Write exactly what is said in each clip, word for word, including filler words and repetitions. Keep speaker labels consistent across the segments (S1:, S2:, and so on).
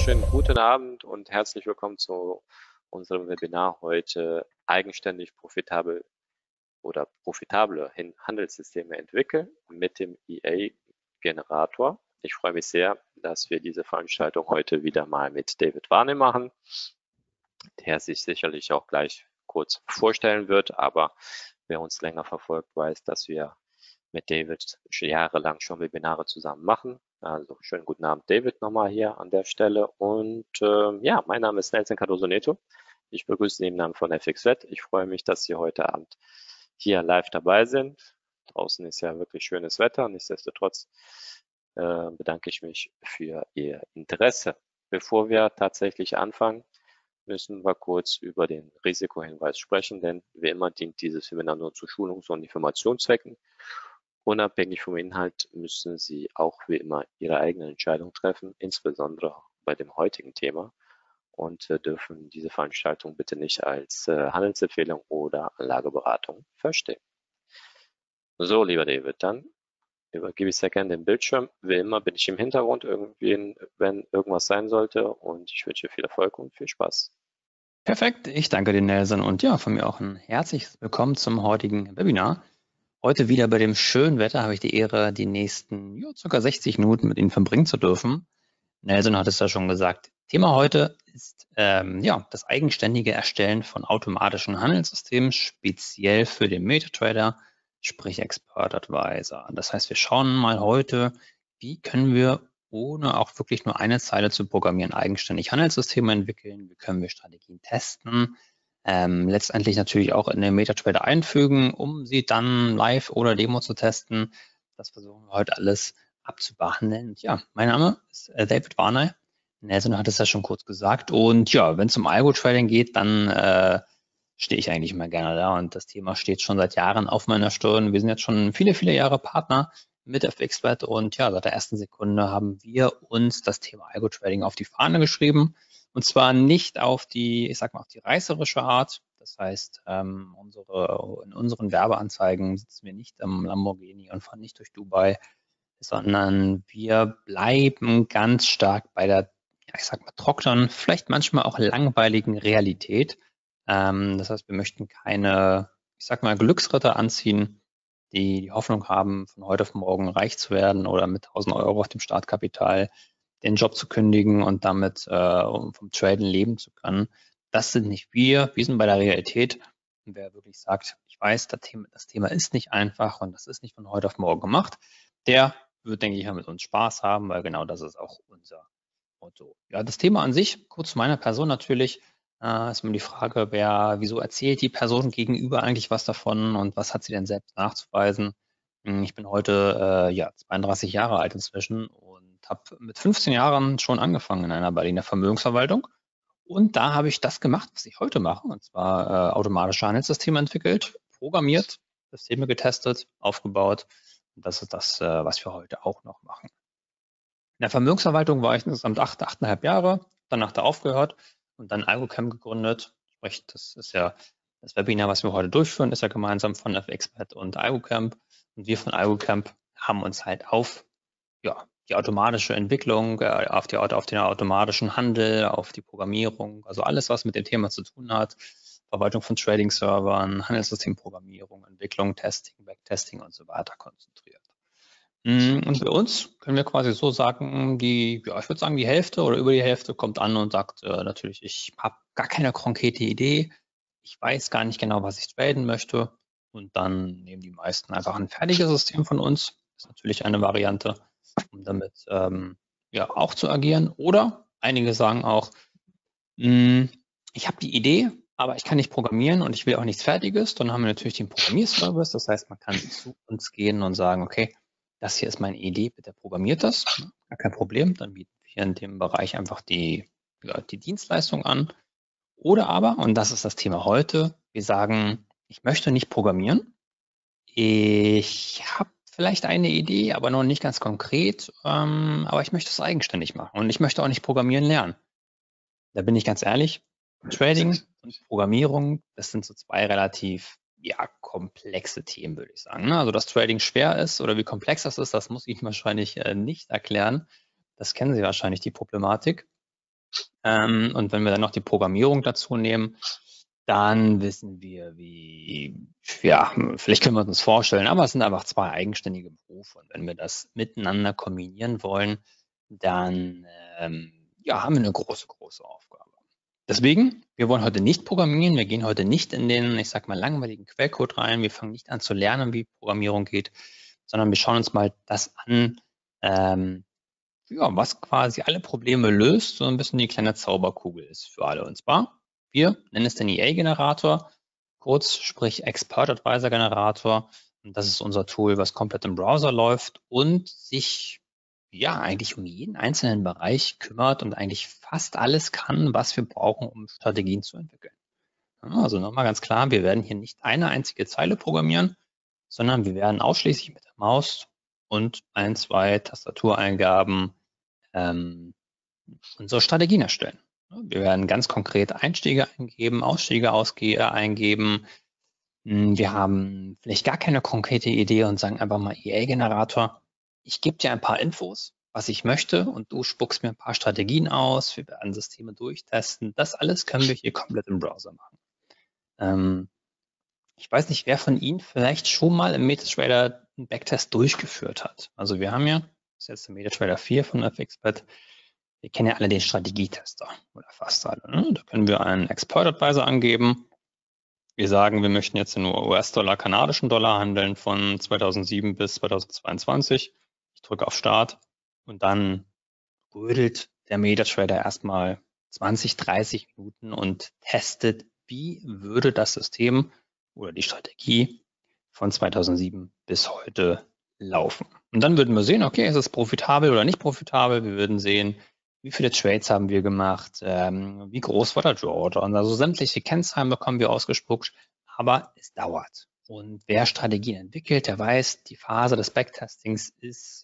S1: wunderschönen guten Abend und herzlich willkommen zu unserem Webinar heute eigenständig profitabel oder profitable Handelssysteme entwickeln mit dem E A-Generator. Ich freue mich sehr, dass wir diese Veranstaltung heute wieder mal mit David Warne machen, der sich sicherlich auch gleich kurz vorstellen wird, aber wer uns länger verfolgt, weiß, dass wir mit David jahrelang schon Webinare zusammen machen. Also schönen guten Abend, David, nochmal hier an der Stelle. Und äh, ja, mein Name ist Nelson Cardoso Neto. Ich begrüße Sie im Namen von F X W E T. Ich freue mich, dass Sie heute Abend hier live dabei sind. Draußen ist ja wirklich schönes Wetter. Nichtsdestotrotz äh, bedanke ich mich für Ihr Interesse. Bevor wir tatsächlich anfangen, müssen wir kurz über den Risikohinweis sprechen, denn wie immer dient dieses Webinar nur zu Schulungs- und Informationszwecken. Unabhängig vom Inhalt müssen Sie auch wie immer Ihre eigene Entscheidung treffen, insbesondere bei dem heutigen Thema, und äh, dürfen diese Veranstaltung bitte nicht als äh, Handelsempfehlung oder Anlageberatung verstehen. So, lieber David, dann übergebe ich sehr gerne den Bildschirm. Wie immer bin ich im Hintergrund irgendwie, wenn irgendwas sein sollte, und ich wünsche viel Erfolg und viel Spaß.
S2: Perfekt, ich danke dir, Nelson, und ja, von mir auch ein herzliches Willkommen zum heutigen Webinar. Heute wieder bei dem schönen Wetter habe ich die Ehre, die nächsten ja, ca. sechzig Minuten mit Ihnen verbringen zu dürfen. Nelson hat es ja schon gesagt. Thema heute ist ähm, ja, das eigenständige Erstellen von automatischen Handelssystemen, speziell für den MetaTrader, sprich Expert Advisor. Das heißt, wir schauen mal heute, wie können wir, ohne auch wirklich nur eine Zeile zu programmieren, eigenständig Handelssysteme entwickeln, wie können wir Strategien testen, ähm, letztendlich natürlich auch in den MetaTrader einfügen, um sie dann live oder Demo zu testen. Das versuchen wir heute alles abzubehandeln. Und ja, mein Name ist äh, David Warner. Nelson hat es ja schon kurz gesagt. Und ja, wenn es um Algo-Trading geht, dann äh, stehe ich eigentlich immer gerne da. Und das Thema steht schon seit Jahren auf meiner Stirn. Wir sind jetzt schon viele, viele Jahre Partner mit F X W E T. Und ja, seit der ersten Sekunde haben wir uns das Thema Algo-Trading auf die Fahne geschrieben. Und zwar nicht auf die, ich sag mal, auf die reißerische Art. Das heißt, ähm, unsere, in unseren Werbeanzeigen sitzen wir nicht am Lamborghini und fahren nicht durch Dubai, sondern wir bleiben ganz stark bei der, ja, ich sag mal, trockenen, vielleicht manchmal auch langweiligen Realität. Ähm, das heißt, wir möchten keine, ich sag mal, Glücksritter anziehen, die die Hoffnung haben, von heute auf morgen reich zu werden oder mit tausend Euro auf dem Startkapital den Job zu kündigen und damit äh, um vom Traden leben zu können. Das sind nicht wir, wir sind bei der Realität. Und wer wirklich sagt, ich weiß, das Thema, das Thema ist nicht einfach und das ist nicht von heute auf morgen gemacht, der wird, denke ich, mit uns Spaß haben, weil genau das ist auch unser Motto. Ja, das Thema an sich, kurz zu meiner Person natürlich, äh, ist mir die Frage, wer, wieso erzählt die Person gegenüber eigentlich was davon und was hat sie denn selbst nachzuweisen? Hm, Ich bin heute äh, ja, zweiunddreißig Jahre alt inzwischen und habe mit fünfzehn Jahren schon angefangen in einer Berliner Vermögensverwaltung. Und da habe ich das gemacht, was ich heute mache, und zwar äh, automatische Handelssysteme entwickelt, programmiert, Systeme getestet, aufgebaut. Und das ist das, äh, was wir heute auch noch machen. In der Vermögensverwaltung war ich insgesamt acht, achteinhalb Jahre, danach da aufgehört und dann AlgoCamp gegründet. Sprich, das ist ja das Webinar, was wir heute durchführen, ist ja gemeinsam von F X W E T und AlgoCamp. Und wir von AlgoCamp haben uns halt auf ja, die automatische Entwicklung, äh, auf, die, auf den automatischen Handel, auf die Programmierung, also alles, was mit dem Thema zu tun hat, Verwaltung von Trading-Servern, Handelssystemprogrammierung, Entwicklung, Testing, Backtesting und so weiter konzentriert. Und bei uns können wir quasi so sagen, die, ja, ich würde sagen, die Hälfte oder über die Hälfte kommt an und sagt äh, natürlich, ich habe gar keine konkrete Idee, ich weiß gar nicht genau, was ich traden möchte. Und dann nehmen die meisten einfach ein fertiges System von uns. Das ist natürlich eine Variante, um damit ähm, ja auch zu agieren. Oder einige sagen auch, mh, ich habe die Idee, aber ich kann nicht programmieren und ich will auch nichts Fertiges. Dann haben wir natürlich den Programmierservice. Das heißt, man kann zu uns gehen und sagen, okay, das hier ist meine Idee, bitte programmiert das. Gar kein Problem. Dann bieten wir in dem Bereich einfach die, ja, die Dienstleistung an. Oder aber, und das ist das Thema heute, wir sagen, ich möchte nicht programmieren. Ich habe vielleicht eine Idee, aber noch nicht ganz konkret, ähm, aber ich möchte es eigenständig machen und ich möchte auch nicht programmieren lernen. Da bin ich ganz ehrlich, Trading und Programmierung, das sind so zwei relativ ja, komplexe Themen, würde ich sagen. Also, dass Trading schwer ist oder wie komplex das ist, das muss ich wahrscheinlich äh, nicht erklären. Das kennen Sie wahrscheinlich, die Problematik. Ähm, und wenn wir dann noch die Programmierung dazu nehmen, dann wissen wir, wie, ja, vielleicht können wir uns vorstellen, aber es sind einfach zwei eigenständige Berufe. Und wenn wir das miteinander kombinieren wollen, dann ähm, ja, haben wir eine große, große Aufgabe. Deswegen, wir wollen heute nicht programmieren, wir gehen heute nicht in den, ich sag mal, langweiligen Quellcode rein, wir fangen nicht an zu lernen, wie Programmierung geht, sondern wir schauen uns mal das an, ähm, ja, was quasi alle Probleme löst, so ein bisschen die kleine Zauberkugel ist für alle. Und zwar, wir nennen es den E A-Generator, kurz, sprich Expert Advisor Generator. Und das ist unser Tool, was komplett im Browser läuft und sich ja eigentlich um jeden einzelnen Bereich kümmert und eigentlich fast alles kann, was wir brauchen, um Strategien zu entwickeln. Ja, also nochmal ganz klar, wir werden hier nicht eine einzige Zeile programmieren, sondern wir werden ausschließlich mit der Maus und ein, zwei Tastatureingaben ähm, unsere Strategien erstellen. Wir werden ganz konkret Einstiege eingeben, Ausstiege ausge eingeben. Wir haben vielleicht gar keine konkrete Idee und sagen einfach mal E A-Generator, ich gebe dir ein paar Infos, was ich möchte, und du spuckst mir ein paar Strategien aus. Wir werden Systeme durchtesten. Das alles können wir hier komplett im Browser machen. Ähm, ich weiß nicht, wer von Ihnen vielleicht schon mal im MetaTrader einen Backtest durchgeführt hat. Also wir haben ja, das ist jetzt der MetaTrader vier von FXBet, wir kennen ja alle den Strategietester oder fast alle. Ne? Da können wir einen Expert Advisor angeben. Wir sagen, wir möchten jetzt nur U S-Dollar, kanadischen Dollar handeln von zweitausendsieben bis zweitausendzweiundzwanzig. Ich drücke auf Start und dann rödelt der MetaTrader erstmal zwanzig, dreißig Minuten und testet, wie würde das System oder die Strategie von zweitausendsieben bis heute laufen. Und dann würden wir sehen, okay, ist es profitabel oder nicht profitabel? Wir würden sehen, wie viele Trades haben wir gemacht, ähm, wie groß war der Drawdown. Und also sämtliche Kennzahlen bekommen wir ausgespuckt, aber es dauert. Und wer Strategien entwickelt, der weiß, die Phase des Backtestings ist,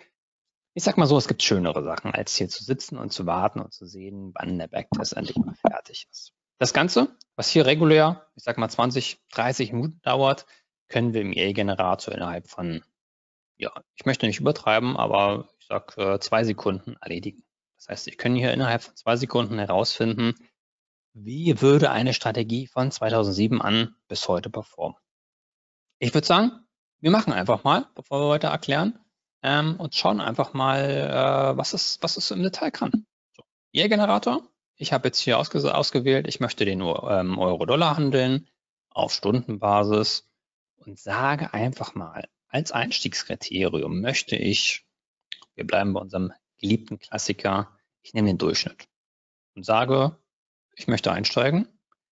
S2: ich sag mal so, es gibt schönere Sachen, als hier zu sitzen und zu warten und zu sehen, wann der Backtest endlich mal fertig ist. Das Ganze, was hier regulär, ich sag mal zwanzig, dreißig Minuten dauert, können wir im E A-Generator innerhalb von, ja, ich möchte nicht übertreiben, aber ich sag äh, zwei Sekunden erledigen. Das heißt, ich kann hier innerhalb von zwei Sekunden herausfinden, wie würde eine Strategie von zweitausendsieben an bis heute performen. Ich würde sagen, wir machen einfach mal, bevor wir weiter erklären, ähm, und schauen einfach mal, äh, was, es, was es im Detail kann. So, E A-Generator, ich habe jetzt hier ausge ausgewählt, ich möchte den nur ähm, Euro-Dollar handeln auf Stundenbasis und sage einfach mal, als Einstiegskriterium möchte ich, wir bleiben bei unserem geliebten Klassiker, ich nehme den Durchschnitt und sage, ich möchte einsteigen,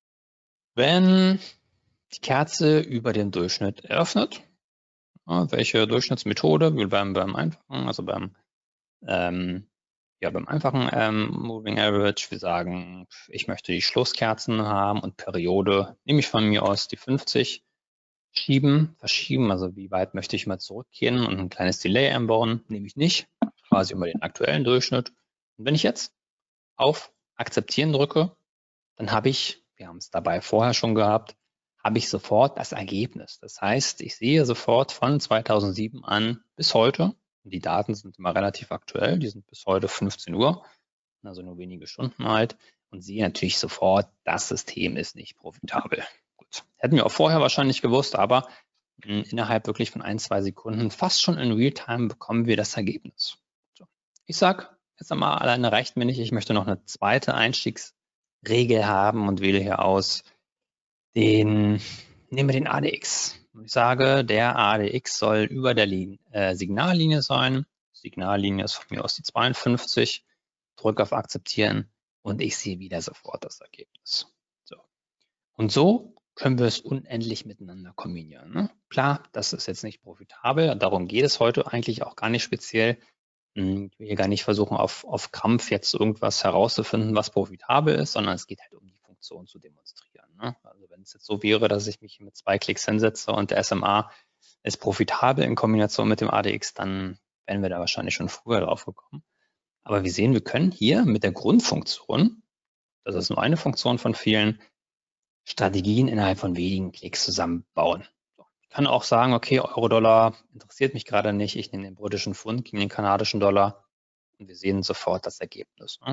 S2: wenn die Kerze über dem Durchschnitt eröffnet. Ja, welche Durchschnittsmethode? Wir bleiben beim einfachen, also beim, ähm, ja, beim einfachen ähm, Moving Average. Wir sagen, ich möchte die Schlusskerzen haben und Periode nehme ich von mir aus die fünfzig. Schieben, verschieben, also wie weit möchte ich mal zurückgehen und ein kleines Delay einbauen, nehme ich nicht, quasi immer den aktuellen Durchschnitt. Und wenn ich jetzt auf Akzeptieren drücke, dann habe ich, wir haben es dabei vorher schon gehabt, habe ich sofort das Ergebnis. Das heißt, ich sehe sofort von zweitausendsieben an bis heute, und die Daten sind immer relativ aktuell, die sind bis heute fünfzehn Uhr, also nur wenige Stunden alt, und sehe natürlich sofort, das System ist nicht profitabel. Gut, hätten wir auch vorher wahrscheinlich gewusst, aber mh, innerhalb wirklich von ein, zwei Sekunden, fast schon in Realtime, bekommen wir das Ergebnis. So. Ich sage, jetzt einmal, alleine reicht mir nicht, ich möchte noch eine zweite Einstiegsregel haben und wähle hier aus den, nehmen wir den A D X. Ich sage, der A D X soll über der Lin äh, Signallinie sein. Signallinie ist von mir aus die zweiundfünfzig. Drücke auf Akzeptieren und ich sehe wieder sofort das Ergebnis. So. Und so können wir es unendlich miteinander kombinieren. Ne? Klar, das ist jetzt nicht profitabel. Darum geht es heute eigentlich auch gar nicht speziell. Ich will hier gar nicht versuchen, auf, auf Krampf jetzt irgendwas herauszufinden, was profitabel ist, sondern es geht halt um die Funktion zu demonstrieren. Ne? Also wenn es jetzt so wäre, dass ich mich mit zwei Klicks hinsetze und der S M A ist profitabel in Kombination mit dem A D X, dann wären wir da wahrscheinlich schon früher drauf gekommen. Aber wir sehen, wir können hier mit der Grundfunktion, das ist nur eine Funktion von vielen, Strategien innerhalb von wenigen Klicks zusammenbauen. Ich kann auch sagen, okay, Euro-Dollar interessiert mich gerade nicht, ich nehme den britischen Pfund gegen den kanadischen Dollar und wir sehen sofort das Ergebnis. Ne?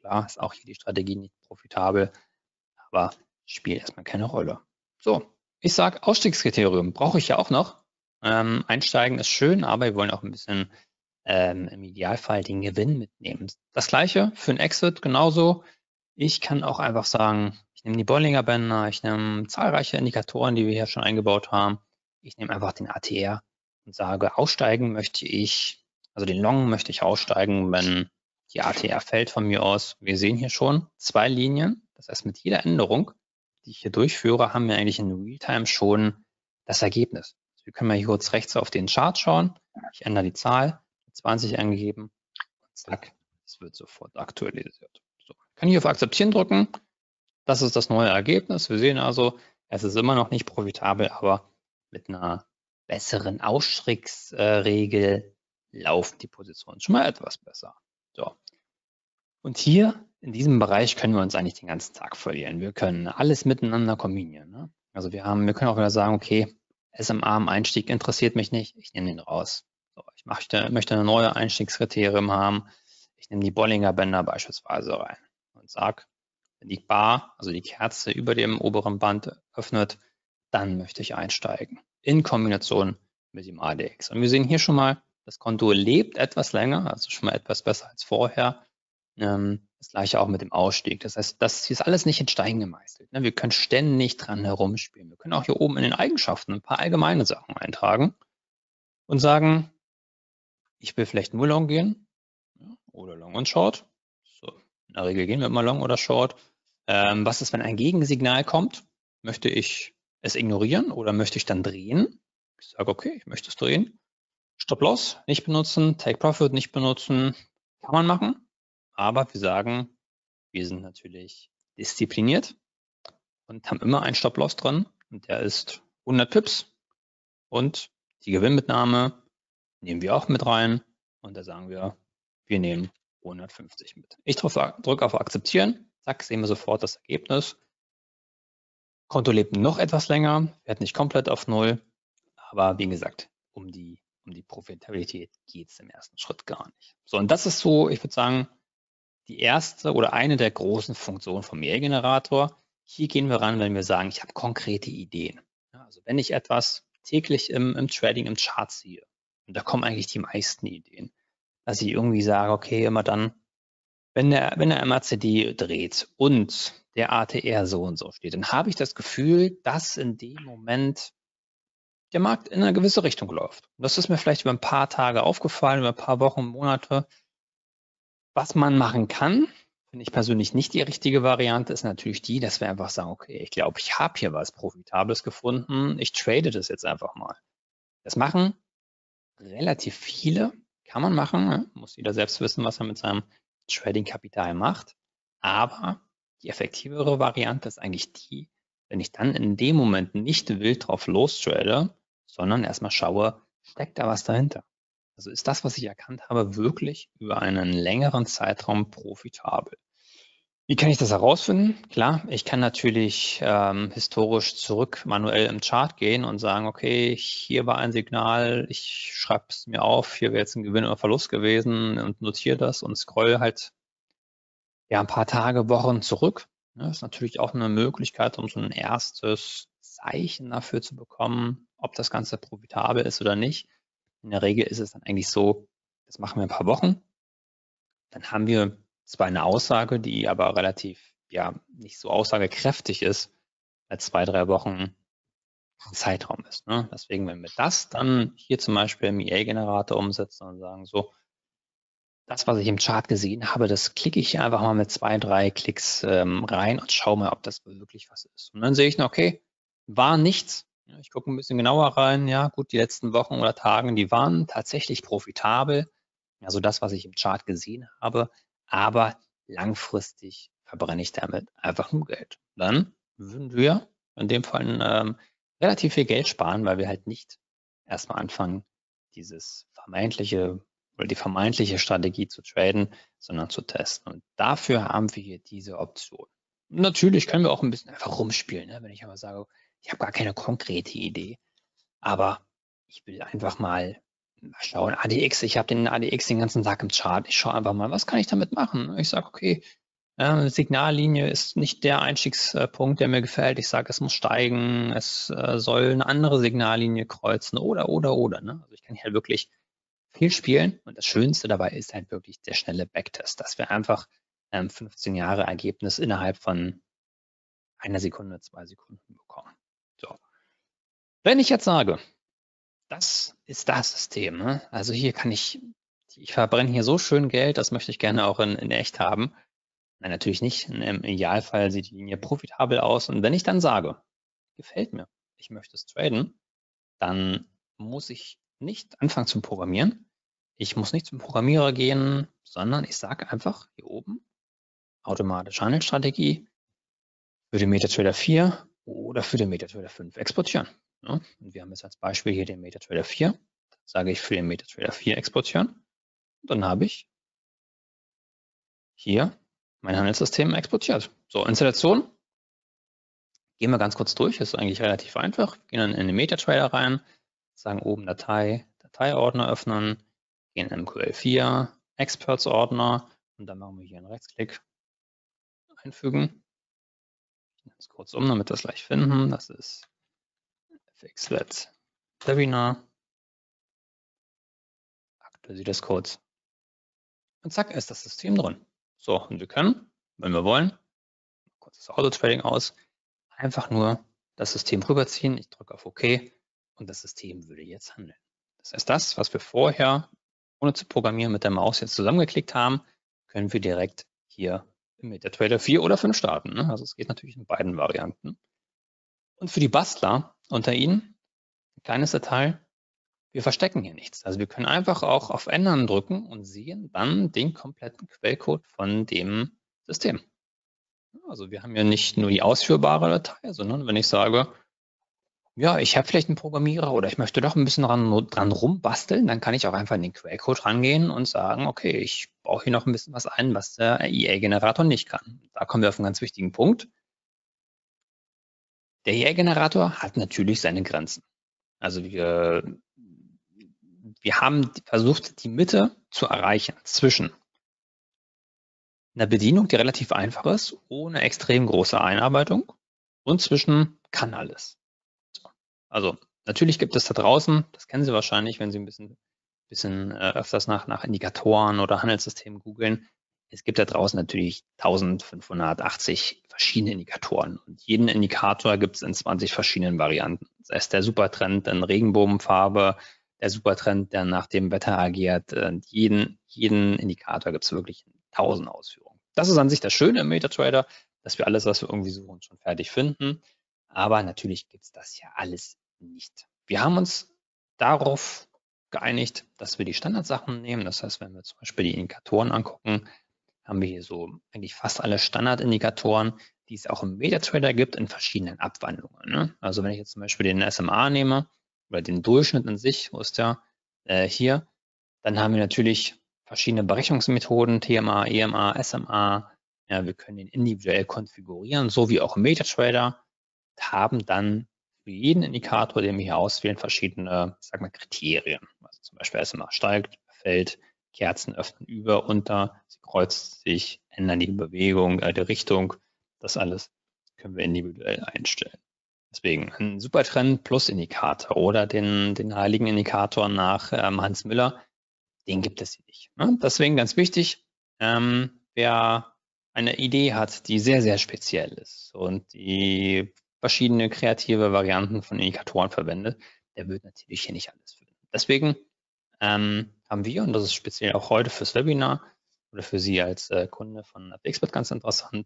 S2: Klar, ist auch hier die Strategie nicht profitabel, aber spielt erstmal keine Rolle. So, ich sage, Ausstiegskriterium brauche ich ja auch noch. Ähm, einsteigen ist schön, aber wir wollen auch ein bisschen ähm, im Idealfall den Gewinn mitnehmen. Das gleiche für einen Exit genauso. Ich kann auch einfach sagen, ich nehme die Bollinger Bänder, ich nehme zahlreiche Indikatoren, die wir hier schon eingebaut haben. Ich nehme einfach den A T R und sage, aussteigen möchte ich, also den Long möchte ich aussteigen, wenn die A T R fällt von mir aus. Wir sehen hier schon zwei Linien. Das heißt, mit jeder Änderung, die ich hier durchführe, haben wir eigentlich in Realtime schon das Ergebnis. Also wir können mal hier kurz rechts auf den Chart schauen. Ich ändere die Zahl, zwanzig eingegeben und zack, es wird sofort aktualisiert. So, ich kann hier auf Akzeptieren drücken. Das ist das neue Ergebnis. Wir sehen also, es ist immer noch nicht profitabel, aber mit einer besseren Ausstiegsregel laufen die Positionen schon mal etwas besser. So. Und hier in diesem Bereich können wir uns eigentlich den ganzen Tag verlieren. Wir können alles miteinander kombinieren. Ne? Also wir haben, wir können auch wieder sagen, okay, S M A im Einstieg interessiert mich nicht, ich nehme den raus. So, ich möchte, möchte eine neue Einstiegskriterium haben. Ich nehme die Bollinger Bänder beispielsweise rein und sage, wenn die Bar, also die Kerze über dem oberen Band öffnet, dann möchte ich einsteigen. In Kombination mit dem A D X. Und wir sehen hier schon mal, das Konto lebt etwas länger, also schon mal etwas besser als vorher. Das gleiche auch mit dem Ausstieg. Das heißt, das ist alles nicht in Stein gemeißelt. Wir können ständig dran herumspielen. Wir können auch hier oben in den Eigenschaften ein paar allgemeine Sachen eintragen und sagen, ich will vielleicht nur Long gehen oder Long und Short. So, in der Regel gehen wir immer Long oder Short. Ähm, was ist, wenn ein Gegensignal kommt? Möchte ich es ignorieren oder möchte ich dann drehen? Ich sage, okay, ich möchte es drehen. Stop-Loss nicht benutzen, Take-Profit nicht benutzen, kann man machen. Aber wir sagen, wir sind natürlich diszipliniert und haben immer einen Stop-Loss drin und der ist hundert Pips und die Gewinnmitnahme nehmen wir auch mit rein und da sagen wir, wir nehmen hundertfünfzig mit. Ich drücke auf Akzeptieren, zack, sehen wir sofort das Ergebnis. Konto lebt noch etwas länger, fährt nicht komplett auf Null, aber wie gesagt, um die, um die Profitabilität geht es im ersten Schritt gar nicht. So, und das ist so, ich würde sagen, die erste oder eine der großen Funktionen vom E A-Generator. Hier gehen wir ran, wenn wir sagen, ich habe konkrete Ideen. Ja, also wenn ich etwas täglich im, im Trading, im Chart sehe, und da kommen eigentlich die meisten Ideen, dass ich irgendwie sage, okay, immer dann, wenn der, wenn der M A C D dreht und der A T R so und so steht, dann habe ich das Gefühl, dass in dem Moment der Markt in eine gewisse Richtung läuft. Und das ist mir vielleicht über ein paar Tage aufgefallen, über ein paar Wochen, Monate. Was man machen kann, finde ich persönlich nicht die richtige Variante, ist natürlich die, dass wir einfach sagen, okay, ich glaube, ich habe hier was Profitables gefunden, ich trade das jetzt einfach mal. Das machen relativ viele, kann man machen, ne? Muss jeder selbst wissen, was er mit seinem Trading-Kapital macht. Aber die effektivere Variante ist eigentlich die, wenn ich dann in dem Moment nicht wild drauf lostrade, sondern erstmal schaue, steckt da was dahinter? Also ist das, was ich erkannt habe, wirklich über einen längeren Zeitraum profitabel? Wie kann ich das herausfinden? Klar, ich kann natürlich ähm, historisch zurück manuell im Chart gehen und sagen, okay, hier war ein Signal, ich schreibe es mir auf, hier wäre jetzt ein Gewinn oder Verlust gewesen und notiere das und scroll halt ja ein paar Tage, Wochen zurück. Das ist natürlich auch eine Möglichkeit, um so ein erstes Zeichen dafür zu bekommen, ob das Ganze profitabel ist oder nicht. In der Regel ist es dann eigentlich so, das machen wir ein paar Wochen. Dann haben wir zwar eine Aussage, die aber relativ, ja, nicht so aussagekräftig ist, als zwei, drei Wochen Zeitraum ist. Ne? Deswegen, wenn wir das dann hier zum Beispiel im E A-Generator umsetzen und sagen, so, das, was ich im Chart gesehen habe, das klicke ich einfach mal mit zwei, drei Klicks ähm, rein und schaue mal, ob das wirklich was ist. Und dann sehe ich, okay, war nichts. Ich gucke ein bisschen genauer rein. Ja, gut, die letzten Wochen oder Tagen, die waren tatsächlich profitabel. Also das, was ich im Chart gesehen habe. Aber langfristig verbrenne ich damit einfach nur Geld. Dann würden wir in dem Fall ähm, relativ viel Geld sparen, weil wir halt nicht erstmal anfangen, dieses vermeintliche oder die vermeintliche Strategie zu traden, sondern zu testen. Und dafür haben wir hier diese Option. Natürlich können wir auch ein bisschen einfach rumspielen, ne? Wenn ich aber sage, ich habe gar keine konkrete Idee, aber ich will einfach mal schauen, A D X, ich habe den A D X den ganzen Tag im Chart, ich schaue einfach mal, was kann ich damit machen? Ich sage, okay, Ähm, Signallinie ist nicht der Einstiegspunkt, der mir gefällt. Ich sage, es muss steigen, es äh, soll eine andere Signallinie kreuzen oder, oder, oder. Ne? Also ich kann hier wirklich viel spielen und das Schönste dabei ist halt wirklich der schnelle Backtest, dass wir einfach ähm, fünfzehn Jahre Ergebnis innerhalb von einer Sekunde, zwei Sekunden bekommen. So. Wenn ich jetzt sage, das ist das System, ne? Also hier kann ich, ich verbrenne hier so schön Geld, das möchte ich gerne auch in, in echt haben. Nein, natürlich nicht. Im Idealfall sieht die Linie profitabel aus. Und wenn ich dann sage, gefällt mir, ich möchte es traden, dann muss ich nicht anfangen zu programmieren. Ich muss nicht zum Programmierer gehen, sondern ich sage einfach hier oben automatische Handelsstrategie für den MetaTrader vier oder für den MetaTrader fünf exportieren. Ja, und wir haben jetzt als Beispiel hier den MetaTrader vier. Dann sage ich für den MetaTrader vier exportieren. Und dann habe ich hier mein Handelssystem exportiert. So, Installation. Gehen wir ganz kurz durch. Das ist eigentlich relativ einfach. Gehen dann in den MetaTrader rein, sagen oben Datei, Dateiordner öffnen, gehen in M Q L vier, Experts-Ordner und dann machen wir hier einen Rechtsklick einfügen. Ich nenne es kurz um, damit wir es gleich finden. Das ist F X Let Webinar. Aktualisiert das kurz. Und zack, ist das System drin. So, und wir können, wenn wir wollen, kurz das Auto-Trading aus, einfach nur das System rüberziehen. Ich drücke auf OK und das System würde jetzt handeln. Das heißt, das, was wir vorher, ohne zu programmieren, mit der Maus jetzt zusammengeklickt haben, können wir direkt hier im MetaTrader vier oder fünf starten. Ne? Also es geht natürlich in beiden Varianten. Und für die Bastler unter Ihnen, ein kleines Detail, wir verstecken hier nichts. Also wir können einfach auch auf Ändern drücken und sehen dann den kompletten Quellcode von dem System. Also wir haben ja nicht nur die ausführbare Datei, sondern wenn ich sage, ja, ich habe vielleicht einen Programmierer oder ich möchte doch ein bisschen dran, dran rumbasteln, dann kann ich auch einfach in den Quellcode rangehen und sagen, okay, ich baue hier noch ein bisschen was ein, was der E A-Generator nicht kann. Da kommen wir auf einen ganz wichtigen Punkt. Der E A-Generator hat natürlich seine Grenzen. Also wir, wir haben versucht, die Mitte zu erreichen zwischen einer Bedienung, die relativ einfach ist, ohne extrem große Einarbeitung und zwischen kann alles. So. Also natürlich gibt es da draußen, das kennen Sie wahrscheinlich, wenn Sie ein bisschen, bisschen äh, öfters nach, nach Indikatoren oder Handelssystemen googeln. Es gibt da draußen natürlich eintausendfünfhundertachtzig verschiedene Indikatoren und jeden Indikator gibt es in zwanzig verschiedenen Varianten. Das heißt, der Supertrend in Regenbogenfarbe, der Supertrend, der nach dem Wetter agiert, und jeden, jeden Indikator gibt es wirklich in tausend Ausführungen. Das ist an sich das Schöne im MetaTrader, dass wir alles, was wir irgendwie suchen, schon fertig finden. Aber natürlich gibt es das ja alles nicht. Wir haben uns darauf geeinigt, dass wir die Standardsachen nehmen. Das heißt, wenn wir zum Beispiel die Indikatoren angucken, haben wir hier so eigentlich fast alle Standardindikatoren, die es auch im MetaTrader gibt, in verschiedenen Abwandlungen. Ne? Also wenn ich jetzt zum Beispiel den S M A nehme oder den Durchschnitt an sich, wo ist der äh, hier, dann haben wir natürlich verschiedene Berechnungsmethoden, T M A, E M A, S M A. Ja, wir können den individuell konfigurieren, so wie auch im MetaTrader, haben dann für jeden Indikator, den wir hier auswählen, verschiedene, sag mal, Kriterien. Also zum Beispiel S M A steigt, fällt, Kerzen öffnen über, unter, sie kreuzt sich, ändern die Bewegung, äh, die Richtung. Das alles können wir individuell einstellen. Deswegen ein Supertrend plus Indikator oder den, den heiligen Indikator nach ähm, Hans Müller, den gibt es hier nicht. Ne? Deswegen ganz wichtig, ähm, wer eine Idee hat, die sehr, sehr speziell ist und die verschiedene kreative Varianten von Indikatoren verwendet, der wird natürlich hier nicht alles finden. Deswegen ähm, haben wir, und das ist speziell auch heute fürs Webinar oder für Sie als äh, Kunde von FXBet ganz interessant,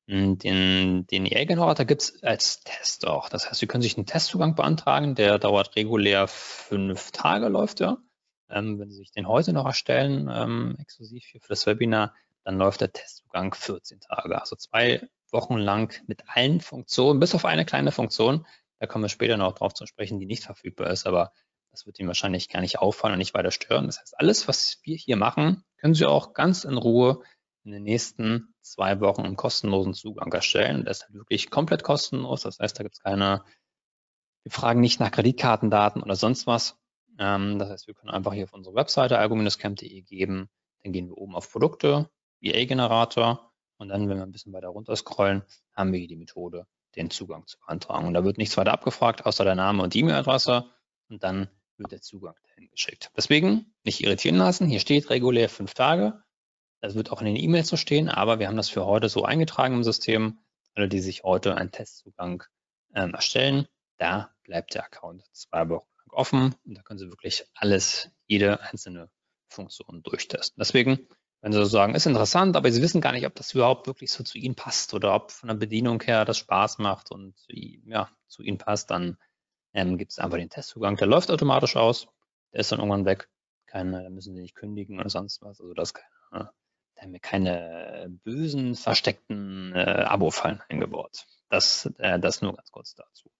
S2: den, den E A-Generator gibt es als Test auch. Das heißt, Sie können sich einen Testzugang beantragen, der dauert regulär fünf Tage, läuft er. Ähm, wenn Sie sich den heute noch erstellen, ähm, exklusiv hier für das Webinar, dann läuft der Testzugang vierzehn Tage. Also zwei Wochen lang mit allen Funktionen, bis auf eine kleine Funktion, da kommen wir später noch drauf zu sprechen, die nicht verfügbar ist, aber das wird Ihnen wahrscheinlich gar nicht auffallen und nicht weiter stören. Das heißt, alles, was wir hier machen, können Sie auch ganz in Ruhe in den nächsten zwei Wochen im kostenlosen Zugang erstellen. Das ist halt wirklich komplett kostenlos. Das heißt, da gibt es keine, wir fragen nicht nach Kreditkartendaten oder sonst was. Ähm, das heißt, wir können einfach hier auf unsere Webseite algo Bindestrich camp punkt de geben. Dann gehen wir oben auf Produkte, E A-Generator Und dann, wenn wir ein bisschen weiter runter scrollen, haben wir hier die Methode, den Zugang zu beantragen. Und da wird nichts weiter abgefragt, außer der Name und die E-Mail-Adresse. Und dann wird der Zugang dahin geschickt. Deswegen nicht irritieren lassen. Hier steht regulär fünf Tage. Das wird auch in den E-Mails so stehen, aber wir haben das für heute so eingetragen im System. Alle, die sich heute einen Testzugang ähm, erstellen, da bleibt der Account zwei Wochen lang offen und da können Sie wirklich alles, jede einzelne Funktion durchtesten. Deswegen, wenn Sie so sagen, ist interessant, aber Sie wissen gar nicht, ob das überhaupt wirklich so zu Ihnen passt oder ob von der Bedienung her das Spaß macht und ja, zu Ihnen passt, dann ähm, gibt es einfach den Testzugang. Der läuft automatisch aus, der ist dann irgendwann weg. Keine, da müssen Sie nicht kündigen oder sonst was. Also das ist keine, da haben wir keine bösen, versteckten äh, Abo-Fallen eingebaut. Das, äh, das nur ganz kurz dazu.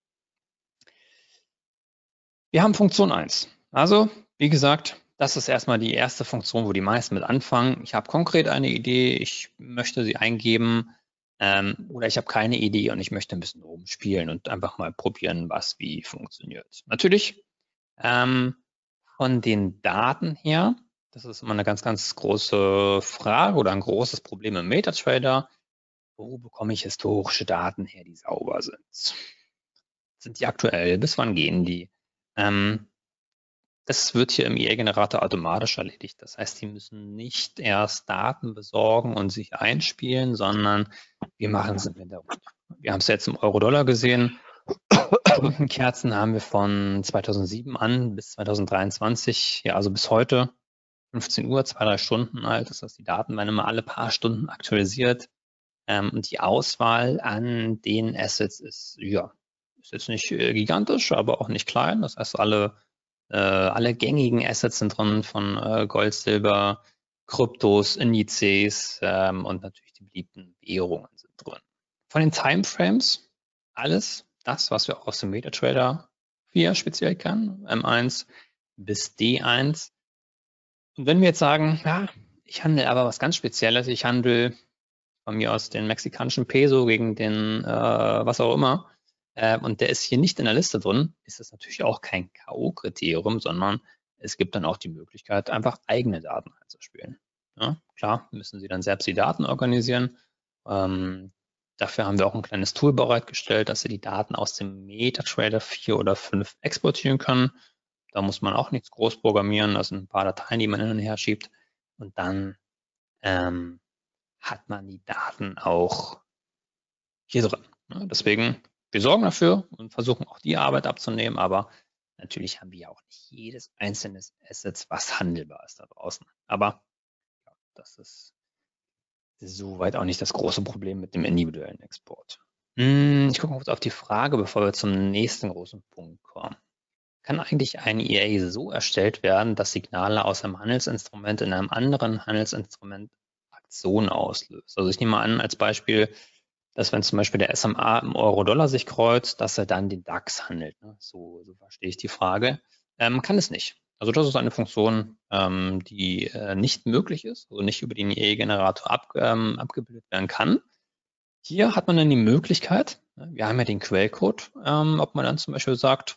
S2: Wir haben Funktion eins. Also, wie gesagt, das ist erstmal die erste Funktion, wo die meisten mit anfangen. Ich habe konkret eine Idee, ich möchte sie eingeben ähm, oder ich habe keine Idee und ich möchte ein bisschen rumspielen und einfach mal probieren, was wie funktioniert. Natürlich ähm, von den Daten her, das ist immer eine ganz, ganz große Frage oder ein großes Problem im MetaTrader. Wo bekomme ich historische Daten her, die sauber sind? Sind die aktuell? Bis wann gehen die? Ähm, das wird hier im E A-Generator automatisch erledigt. Das heißt, Sie müssen nicht erst Daten besorgen und sich einspielen, sondern wir machen es im Hintergrund. Wir haben es jetzt im Euro-Dollar gesehen. Stundenkerzen haben wir von zweitausendsieben an bis zweitausenddreiundzwanzig, ja, also bis heute, fünfzehn Uhr, zwei, drei Stunden alt. Das heißt, die Daten werden immer alle paar Stunden aktualisiert. Ähm, und die Auswahl an den Assets ist, ja, ist jetzt nicht äh, gigantisch, aber auch nicht klein. Das heißt, alle, äh, alle gängigen Assets sind drin von äh, Gold, Silber, Kryptos, Indizes ähm, und natürlich die beliebten Währungen sind drin. Von den Timeframes alles das, was wir auch aus dem MetaTrader vier speziell kennen, M eins bis D eins. Und wenn wir jetzt sagen, ja, ich handle aber was ganz Spezielles, ich handle von mir aus den mexikanischen Peso gegen den äh, was auch immer, äh, und der ist hier nicht in der Liste drin, ist das natürlich auch kein K O-Kriterium, sondern es gibt dann auch die Möglichkeit, einfach eigene Daten einzuspielen. Ja, klar, müssen Sie dann selbst die Daten organisieren. Ähm, dafür haben wir auch ein kleines Tool bereitgestellt, dass Sie die Daten aus dem MetaTrader vier oder fünf exportieren können. Da muss man auch nichts groß programmieren, das sind ein paar Dateien, die man hin und her schiebt und dann ähm, hat man die Daten auch hier drin. Ja, deswegen, wir sorgen dafür und versuchen auch die Arbeit abzunehmen, aber natürlich haben wir ja auch nicht jedes einzelne Asset, was handelbar ist da draußen. Aber ja, das ist soweit auch nicht das große Problem mit dem individuellen Export. Hm, ich gucke mal kurz auf die Frage, bevor wir zum nächsten großen Punkt kommen. Kann eigentlich ein E A so erstellt werden, dass Signale aus einem Handelsinstrument in einem anderen Handelsinstrument Aktionen auslöst? Also ich nehme mal an als Beispiel, dass wenn zum Beispiel der S M A im Euro-Dollar sich kreuzt, dass er dann den DAX handelt. Ne? So, so verstehe ich die Frage. Ähm, kann es nicht. Also das ist eine Funktion, ähm, die äh, nicht möglich ist, also nicht über den E A-Generator ab, ähm, abgebildet werden kann. Hier hat man dann die Möglichkeit, ne, wir haben ja den Quellcode, ähm, ob man dann zum Beispiel sagt,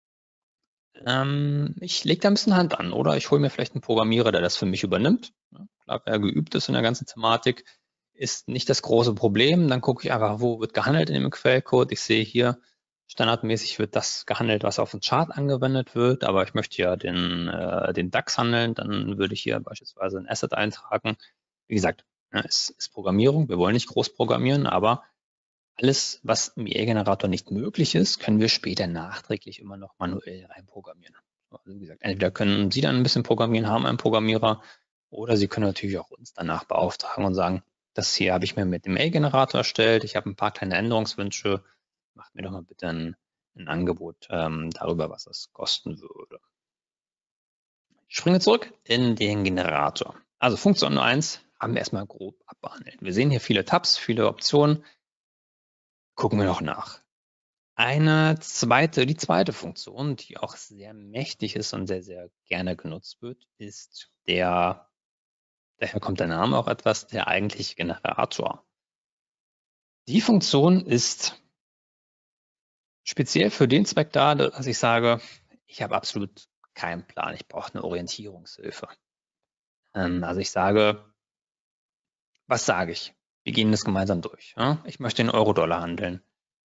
S2: ähm, ich lege da ein bisschen Hand an oder ich hole mir vielleicht einen Programmierer, der das für mich übernimmt. Ja, klar, wer geübt ist in der ganzen Thematik, ist nicht das große Problem. Dann gucke ich einfach, wo wird gehandelt in dem Quellcode. Ich sehe hier, standardmäßig wird das gehandelt, was auf den Chart angewendet wird, aber ich möchte ja den, äh, den DAX handeln, dann würde ich hier beispielsweise ein Asset eintragen. Wie gesagt, ja, es ist Programmierung, wir wollen nicht groß programmieren, aber alles, was im E A-Generator nicht möglich ist, können wir später nachträglich immer noch manuell reinprogrammieren. Also wie gesagt, entweder können Sie dann ein bisschen programmieren, haben einen Programmierer, oder Sie können natürlich auch uns danach beauftragen und sagen, das hier habe ich mir mit dem E A-Generator erstellt, ich habe ein paar kleine Änderungswünsche, macht mir doch mal bitte ein, ein Angebot ähm, darüber, was das kosten würde. Ich springe zurück in den Generator. Also Funktion eins haben wir erstmal grob abbehandelt. Wir sehen hier viele Tabs, viele Optionen. Gucken wir noch nach. Eine zweite, die zweite Funktion, die auch sehr mächtig ist und sehr, sehr gerne genutzt wird, ist der, daher kommt der Name auch etwas, der eigentliche Generator. Die Funktion ist speziell für den Zweck da, dass ich sage, ich habe absolut keinen Plan, ich brauche eine Orientierungshilfe. Ähm, also ich sage, was sage ich? Wir gehen das gemeinsam durch. Ja? Ich möchte in Euro-Dollar handeln.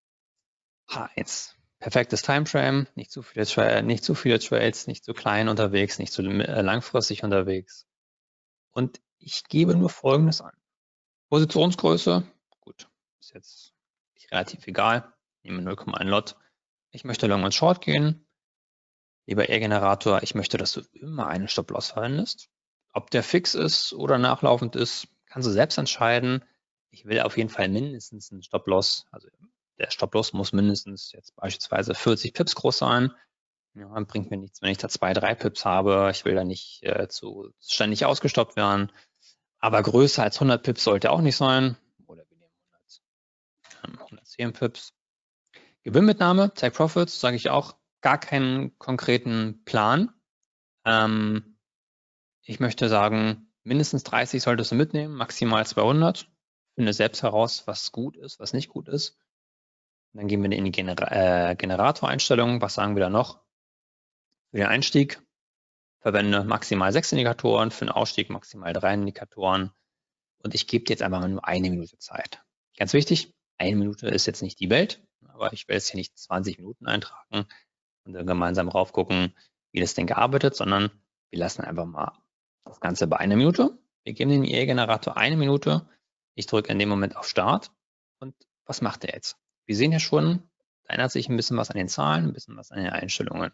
S2: H eins. Perfektes Timeframe, nicht zu viele, Tra nicht zu viele Trades, nicht zu klein unterwegs, nicht zu langfristig unterwegs. Und ich gebe nur Folgendes an. Positionsgröße, gut, ist jetzt relativ egal. Ich nehme null Komma eins Lot. Ich möchte Long und Short gehen. Lieber R-Generator, ich möchte, dass du immer einen Stop-Loss verwendest. Ob der fix ist oder nachlaufend ist, kannst du selbst entscheiden. Ich will auf jeden Fall mindestens einen Stop-Loss. Also der Stop-Loss muss mindestens jetzt beispielsweise vierzig Pips groß sein. Ja, bringt mir nichts, wenn ich da zwei, drei Pips habe. Ich will da nicht äh, zu ständig ausgestoppt werden. Aber größer als hundert Pips sollte auch nicht sein. Oder wir nehmen hundert, hundertzehn Pips. Gewinnmitnahme, Take Profits, sage ich auch, gar keinen konkreten Plan. Ähm, ich möchte sagen, mindestens dreißig solltest du mitnehmen, maximal zweihundert. Finde selbst heraus, was gut ist, was nicht gut ist. Und dann gehen wir in die Gener äh, Generatoreinstellungen. Was sagen wir da noch? Für den Einstieg verwende maximal sechs Indikatoren, für den Ausstieg maximal drei Indikatoren. Und ich gebe dir jetzt einfach mal nur eine Minute Zeit. Ganz wichtig, eine Minute ist jetzt nicht die Welt, aber ich will jetzt hier nicht zwanzig Minuten eintragen und dann gemeinsam raufgucken, wie das Ding gearbeitet, sondern wir lassen einfach mal das Ganze bei einer Minute. Wir geben den I A-Generator eine Minute. Ich drücke in dem Moment auf Start. Und was macht er jetzt? Wir sehen hier schon, da ändert sich ein bisschen was an den Zahlen, ein bisschen was an den Einstellungen.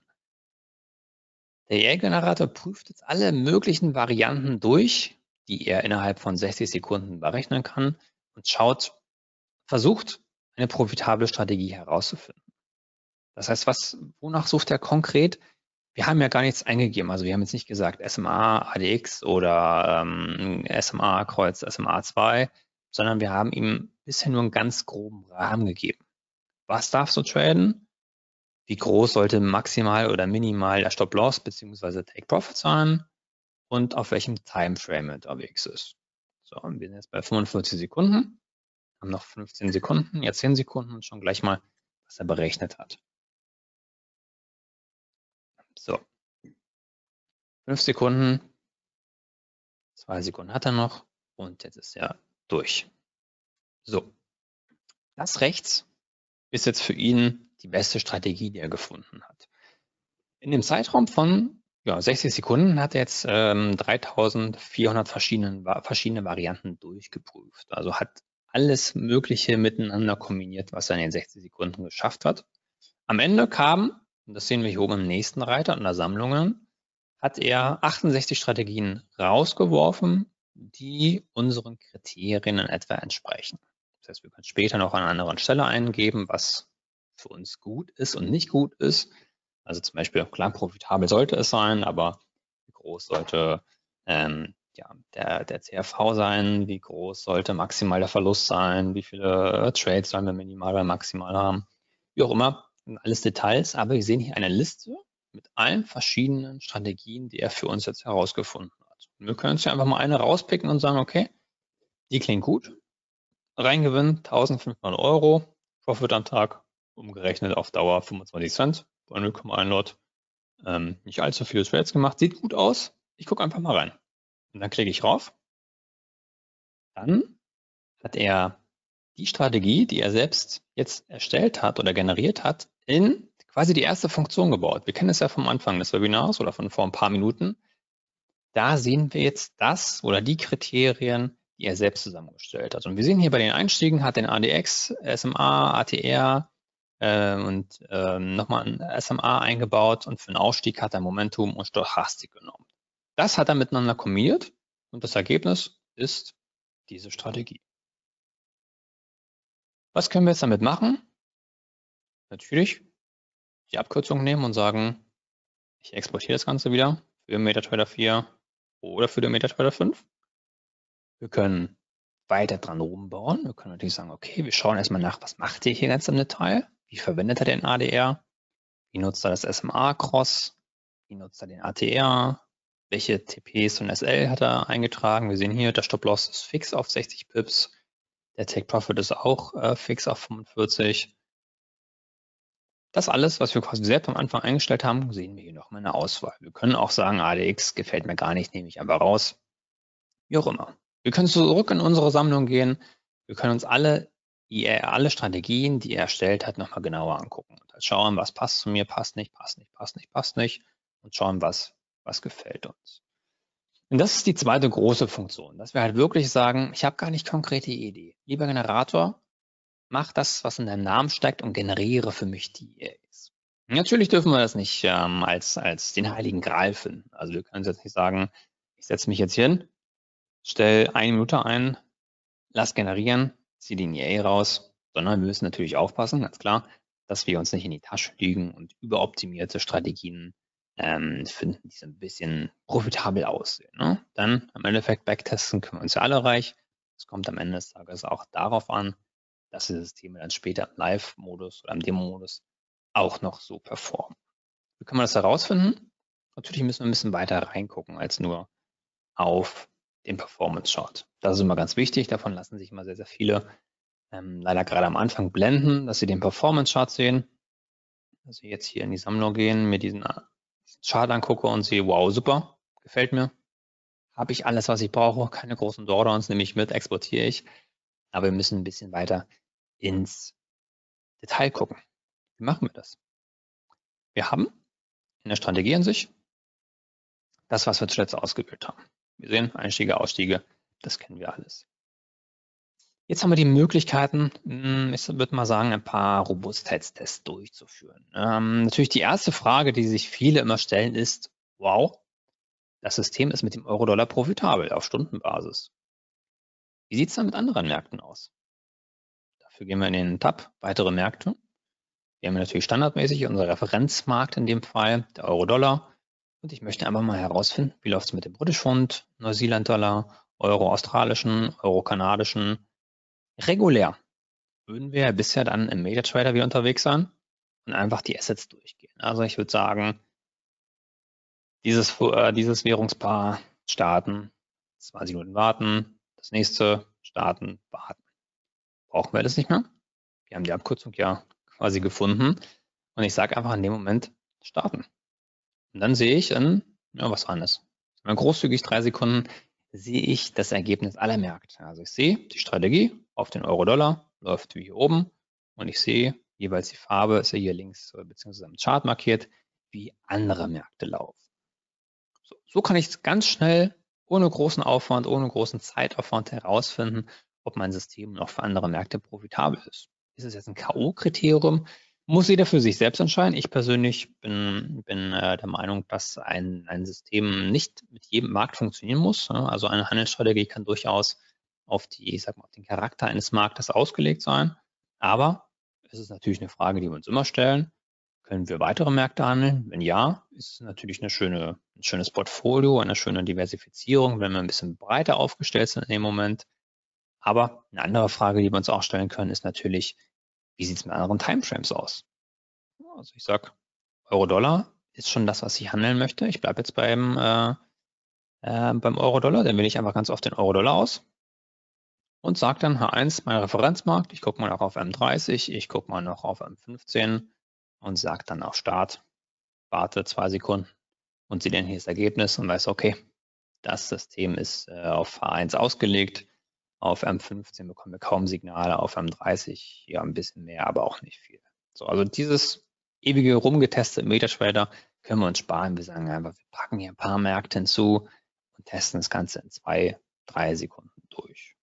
S2: Der I A-Generator prüft jetzt alle möglichen Varianten durch, die er innerhalb von sechzig Sekunden berechnen kann und schaut, versucht, eine profitable Strategie herauszufinden. Das heißt, was, wonach sucht er konkret? Wir haben ja gar nichts eingegeben. Also wir haben jetzt nicht gesagt S M A, A D X oder ähm, S M A Kreuz S M A zwei, sondern wir haben ihm bisher nur einen ganz groben Rahmen gegeben. Was darfst du traden? Wie groß sollte maximal oder minimal der Stop-Loss bzw. Take-Profit sein? Und auf welchem Timeframe unterwegs ist. So, und wir sind jetzt bei fünfundvierzig Sekunden, haben noch fünfzehn Sekunden, jetzt zehn Sekunden und schon gleich mal, was er berechnet hat. So, fünf Sekunden, zwei Sekunden hat er noch und jetzt ist er durch. So, das rechts ist jetzt für ihn die beste Strategie, die er gefunden hat. In dem Zeitraum von ja, sechzig Sekunden hat er jetzt ähm, dreitausendvierhundert verschiedene, verschiedene Varianten durchgeprüft. Also hat alles Mögliche miteinander kombiniert, was er in den sechzig Sekunden geschafft hat. Am Ende kam, und das sehen wir hier oben im nächsten Reiter an der Sammlungen, hat er achtundsechzig Strategien rausgeworfen, die unseren Kriterien in etwa entsprechen. Das heißt, wir können später noch an einer anderen Stelle eingeben, was für uns gut ist und nicht gut ist. Also zum Beispiel, klar, profitabel sollte es sein, aber wie groß sollte ähm, ja, der, der C R V sein, wie groß sollte maximal der Verlust sein, wie viele äh, Trades sollen wir minimal oder maximal haben, wie auch immer, alles Details, aber wir sehen hier eine Liste mit allen verschiedenen Strategien, die er für uns jetzt herausgefunden hat. Und wir können uns ja einfach mal eine rauspicken und sagen, okay, die klingt gut, Reingewinn eintausendfünfhundert Euro, Profit am Tag, umgerechnet auf Dauer fünfundzwanzig Cent. Bei null Komma eins Lot. Ähm, nicht allzu viele Trades gemacht. Sieht gut aus. Ich gucke einfach mal rein. Und dann klicke ich rauf. Dann hat er die Strategie, die er selbst jetzt erstellt hat oder generiert hat, in quasi die erste Funktion gebaut. Wir kennen es ja vom Anfang des Webinars oder von vor ein paar Minuten. Da sehen wir jetzt das oder die Kriterien, die er selbst zusammengestellt hat. Und wir sehen hier bei den Einstiegen hat den A D X, S M A, A T R, und ähm, nochmal ein S M A eingebaut und für den Ausstieg hat er Momentum und Stochastik genommen. Das hat er miteinander kombiniert und das Ergebnis ist diese Strategie. Was können wir jetzt damit machen? Natürlich die Abkürzung nehmen und sagen, ich exportiere das Ganze wieder für MetaTrader vier oder für den MetaTrader fünf. Wir können weiter dran rumbauen. Wir können natürlich sagen, okay, wir schauen erstmal nach, was macht ihr hier ganz im Detail? Wie verwendet er den A D R? Wie nutzt er das S M A-Cross? Wie nutzt er den A T R? Welche T Ps und S L hat er eingetragen? Wir sehen hier, der Stop-Loss ist fix auf sechzig Pips. Der Take-Profit ist auch äh, fix auf fünfundvierzig. Das alles, was wir quasi selbst am Anfang eingestellt haben, sehen wir hier nochmal in der Auswahl. Wir können auch sagen, A D X gefällt mir gar nicht, nehme ich einfach raus. Wie auch immer. Wir können zurück in unsere Sammlung gehen, Wir können uns alle, alle Strategien, die er erstellt hat, nochmal genauer angucken und halt schauen, was passt zu mir, passt nicht, passt nicht, passt nicht, passt nicht und schauen, was, was gefällt uns. Und das ist die zweite große Funktion, dass wir halt wirklich sagen, ich habe gar nicht konkrete Idee. Lieber Generator, mach das, was in deinem Namen steckt und generiere für mich die E As. Natürlich dürfen wir das nicht ähm, als, als den heiligen Gral finden. Also wir können jetzt nicht sagen, ich setze mich jetzt hier hin, stelle eine Minute ein, lass generieren, ziehe die E A raus, sondern wir müssen natürlich aufpassen, ganz klar, dass wir uns nicht in die Tasche lügen und überoptimierte Strategien ähm, finden, die so ein bisschen profitabel aussehen. Ne? Dann am Endeffekt backtesten können wir uns ja alle reich. Es kommt am Ende des Tages auch darauf an, dass die Systeme dann später im Live-Modus oder im Demo-Modus auch noch so performen. Wie kann man das herausfinden? Natürlich müssen wir ein bisschen weiter reingucken als nur auf den Performance-Chart. Das ist immer ganz wichtig. Davon lassen sich immer sehr, sehr viele ähm, leider gerade am Anfang blenden, dass sie den Performance-Chart sehen. Dass ich jetzt hier in die Sammlung gehen, mir diesen Chart angucke und sehe, wow, super, gefällt mir. Habe ich alles, was ich brauche, keine großen Drawdowns, nehme ich mit, exportiere ich. Aber wir müssen ein bisschen weiter ins Detail gucken. Wie machen wir das? Wir haben in der Strategie an sich das, was wir zuletzt ausgewählt haben. Wir sehen Einstiege, Ausstiege, das kennen wir alles. Jetzt haben wir die Möglichkeiten, ich würde mal sagen, ein paar Robustheitstests durchzuführen. Ähm, natürlich die erste Frage, die sich viele immer stellen, ist, wow, das System ist mit dem Euro-Dollar profitabel auf Stundenbasis. Wie sieht es dann mit anderen Märkten aus? Dafür gehen wir in den Tab, weitere Märkte. Wir haben natürlich standardmäßig unser Referenzmarkt in dem Fall, der Euro-Dollar. Und ich möchte einfach mal herausfinden, wie läuft es mit dem British Pfund, Neuseeland-Dollar, Euro-australischen, Euro-kanadischen. Regulär würden wir bisher dann im MetaTrader wieder unterwegs sein und einfach die Assets durchgehen. Also ich würde sagen, dieses, äh, dieses Währungspaar starten, zwanzig Minuten warten, das nächste starten, warten. Brauchen wir das nicht mehr? Wir haben die Abkürzung ja quasi gefunden und ich sage einfach in dem Moment starten. Und dann sehe ich in, ja, was war das? Großzügig drei Sekunden sehe ich das Ergebnis aller Märkte. Also ich sehe die Strategie auf den Euro-Dollar, läuft wie hier oben und ich sehe jeweils die Farbe, ist ja hier links beziehungsweise am Chart markiert, wie andere Märkte laufen. So, so kann ich ganz schnell, ohne großen Aufwand, ohne großen Zeitaufwand herausfinden, ob mein System noch für andere Märkte profitabel ist. Ist es jetzt ein K O-Kriterium? Muss jeder für sich selbst entscheiden. Ich persönlich bin, bin äh, der Meinung, dass ein, ein System nicht mit jedem Markt funktionieren muss. Ja? Also eine Handelsstrategie kann durchaus auf die, ich sag mal, auf den Charakter eines Marktes ausgelegt sein. Aber es ist natürlich eine Frage, die wir uns immer stellen. Können wir weitere Märkte handeln? Wenn ja, ist es natürlich eine schöne, ein schönes Portfolio, eine schöne Diversifizierung, wenn wir ein bisschen breiter aufgestellt sind in dem Moment. Aber eine andere Frage, die wir uns auch stellen können, ist natürlich, wie sieht es mit anderen Timeframes aus? Also ich sage, Euro-Dollar ist schon das, was ich handeln möchte. Ich bleibe jetzt beim, äh, äh, beim Euro-Dollar, dann wähle ich einfach ganz oft den Euro-Dollar aus und sage dann H eins, mein Referenzmarkt. Ich gucke mal auch auf M dreißig, ich gucke mal noch auf M fünfzehn und sage dann auf Start, warte zwei Sekunden und sehe dann hier das Ergebnis und weiß, okay, das System ist äh, auf H eins ausgelegt. Auf M fünfzehn bekommen wir kaum Signale, auf M dreißig ja ein bisschen mehr, aber auch nicht viel. So, also dieses ewige rumgetestete MetaTrader können wir uns sparen. Wir sagen einfach, wir packen hier ein paar Märkte hinzu und testen das Ganze in zwei, drei Sekunden durch.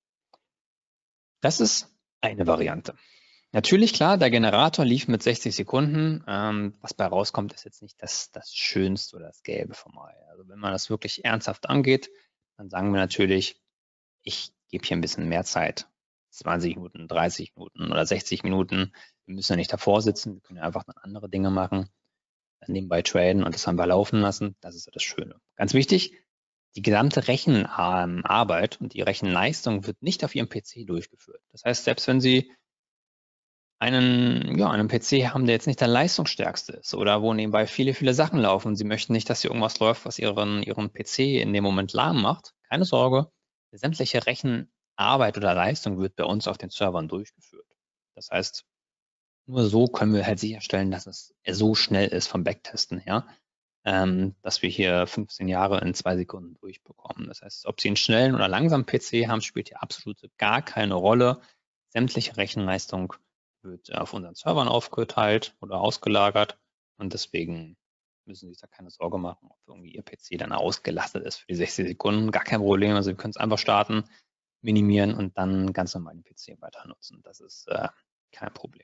S2: Das ist eine Variante. Natürlich, klar, der Generator lief mit sechzig Sekunden. Ähm, was bei rauskommt, ist jetzt nicht das, das Schönste oder das Gelbe vom Ei. Also wenn man das wirklich ernsthaft angeht, dann sagen wir natürlich, ich gebe hier ein bisschen mehr Zeit. zwanzig Minuten, dreißig Minuten oder sechzig Minuten. Wir müssen ja nicht davor sitzen, wir können ja einfach noch andere Dinge machen, nebenbei traden und das haben wir laufen lassen. Das ist ja das Schöne. Ganz wichtig, die gesamte Rechenarbeit und die Rechenleistung wird nicht auf Ihrem P C durchgeführt. Das heißt, selbst wenn Sie einen, ja, einen P C haben, der jetzt nicht der leistungsstärkste ist oder wo nebenbei viele, viele Sachen laufen und Sie möchten nicht, dass hier irgendwas läuft, was Ihren, Ihren P C in dem Moment lahm macht, keine Sorge, sämtliche Rechenarbeit oder Leistung wird bei uns auf den Servern durchgeführt. Das heißt, nur so können wir halt sicherstellen, dass es so schnell ist vom Backtesten her. ähm, dass wir hier fünfzehn Jahre in zwei Sekunden durchbekommen. Das heißt, ob Sie einen schnellen oder langsamen P C haben, spielt hier absolut gar keine Rolle. Sämtliche Rechenleistung wird auf unseren Servern aufgeteilt oder ausgelagert und deswegen müssen Sie sich da keine Sorge machen, ob irgendwie Ihr P C dann ausgelastet ist für die sechzig Sekunden. Gar kein Problem. Also wir können es einfach starten, minimieren und dann ganz normal den P C weiter nutzen. Das ist äh, kein Problem.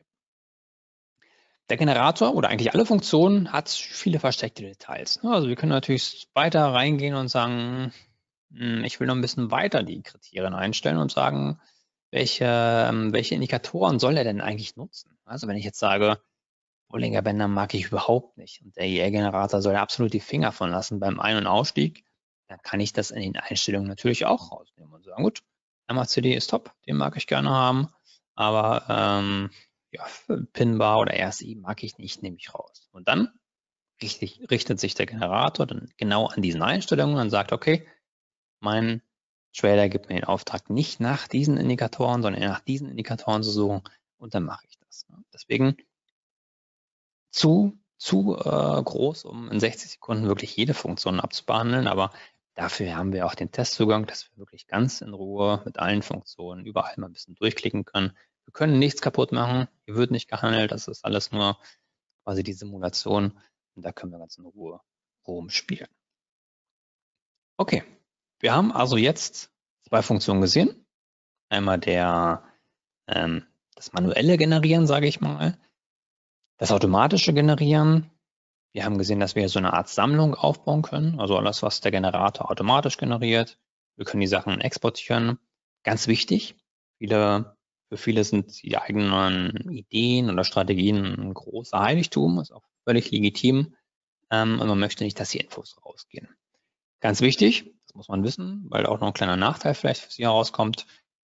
S2: Der Generator oder eigentlich alle Funktionen hat viele versteckte Details. Also wir können natürlich weiter reingehen und sagen, ich will noch ein bisschen weiter die Kriterien einstellen und sagen, welche, welche Indikatoren soll er denn eigentlich nutzen? Also wenn ich jetzt sage, Bollinger Bänder mag ich überhaupt nicht und der I A-Generator soll absolut die Finger von lassen beim Ein- und Ausstieg, dann kann ich das in den Einstellungen natürlich auch rausnehmen und sagen, gut, M A C D ist top, den mag ich gerne haben, aber ähm, ja, Pinbar oder R S I mag ich nicht, nehme ich raus. Und dann richtig, richtet sich der Generator dann genau an diesen Einstellungen und sagt, okay, mein Trader gibt mir den Auftrag, nicht nach diesen Indikatoren, sondern nach diesen Indikatoren zu suchen und dann mache ich das. Deswegen zu, zu äh, groß, um in sechzig Sekunden wirklich jede Funktion abzubehandeln, aber dafür haben wir auch den Testzugang, dass wir wirklich ganz in Ruhe mit allen Funktionen überall mal ein bisschen durchklicken können. Wir können nichts kaputt machen, hier wird nicht gehandelt, das ist alles nur quasi die Simulation und da können wir ganz in Ruhe rumspielen. Okay, wir haben also jetzt zwei Funktionen gesehen. Einmal der, ähm, das manuelle Generieren, sage ich mal, das automatische Generieren. Wir haben gesehen, dass wir so eine Art Sammlung aufbauen können, also alles, was der Generator automatisch generiert. Wir können die Sachen exportieren. Ganz wichtig, viele, für viele sind die eigenen Ideen oder Strategien ein großer Heiligtum, ist auch völlig legitim. Ähm, und man möchte nicht, dass die Infos rausgehen. Ganz wichtig, das muss man wissen, weil auch noch ein kleiner Nachteil vielleicht für Sie herauskommt,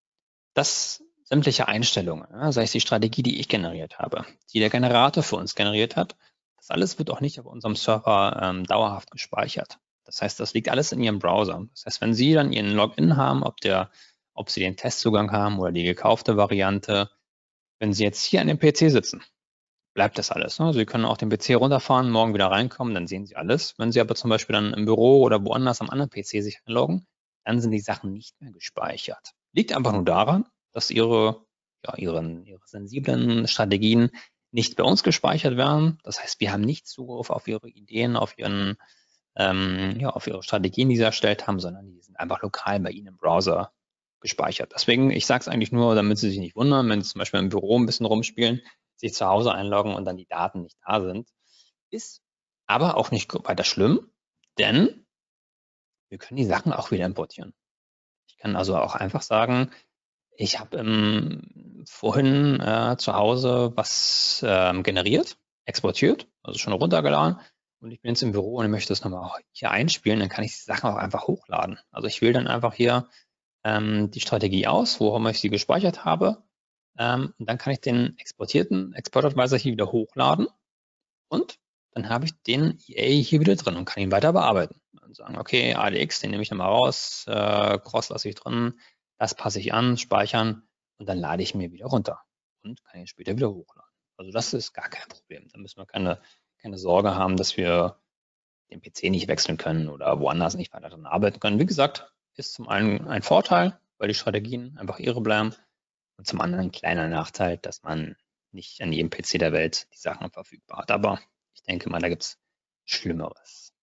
S2: dass sämtliche Einstellungen, ja, sei es die Strategie, die ich generiert habe, die der Generator für uns generiert hat, das alles wird auch nicht auf unserem Server ähm, dauerhaft gespeichert. Das heißt, das liegt alles in Ihrem Browser. Das heißt, wenn Sie dann Ihren Login haben, ob, der, ob Sie den Testzugang haben oder die gekaufte Variante, wenn Sie jetzt hier an dem P C sitzen, bleibt das alles. Ne? Sie können auch den P C runterfahren, morgen wieder reinkommen, dann sehen Sie alles. Wenn Sie aber zum Beispiel dann im Büro oder woanders am anderen P C sich einloggen, dann sind die Sachen nicht mehr gespeichert. Liegt einfach nur daran, dass Ihre, ja, ihren, Ihre sensiblen Strategien nicht bei uns gespeichert werden. Das heißt, wir haben nicht Zugriff auf Ihre Ideen, auf Ihren, ähm, ja, auf Ihre Strategien, die Sie erstellt haben, sondern die sind einfach lokal bei Ihnen im Browser gespeichert. Deswegen, ich sage es eigentlich nur, damit Sie sich nicht wundern, wenn Sie zum Beispiel im Büro ein bisschen rumspielen, sich zu Hause einloggen und dann die Daten nicht da sind. Ist aber auch nicht weiter schlimm, denn wir können die Sachen auch wieder importieren. Ich kann also auch einfach sagen, ich habe ähm, vorhin äh, zu Hause was ähm, generiert, exportiert, also schon runtergeladen und ich bin jetzt im Büro und ich möchte das nochmal hier einspielen, dann kann ich die Sachen auch einfach hochladen. Also ich wähle dann einfach hier ähm, die Strategie aus, worum ich sie gespeichert habe ähm, und dann kann ich den exportierten Export-Advisor hier wieder hochladen und dann habe ich den E A hier wieder drin und kann ihn weiter bearbeiten. Und sagen, okay, A D X, den nehme ich nochmal raus, äh, Cross lasse ich drin, das passe ich an, speichern und dann lade ich mir wieder runter und kann ihn später wieder hochladen. Also das ist gar kein Problem. Da müssen wir keine, keine Sorge haben, dass wir den P C nicht wechseln können oder woanders nicht weiter dran arbeiten können. Wie gesagt, ist zum einen ein Vorteil, weil die Strategien einfach ihre bleiben und zum anderen ein kleiner Nachteil, dass man nicht an jedem P C der Welt die Sachen verfügbar hat. Aber ich denke mal, da gibt es Schlimmeres.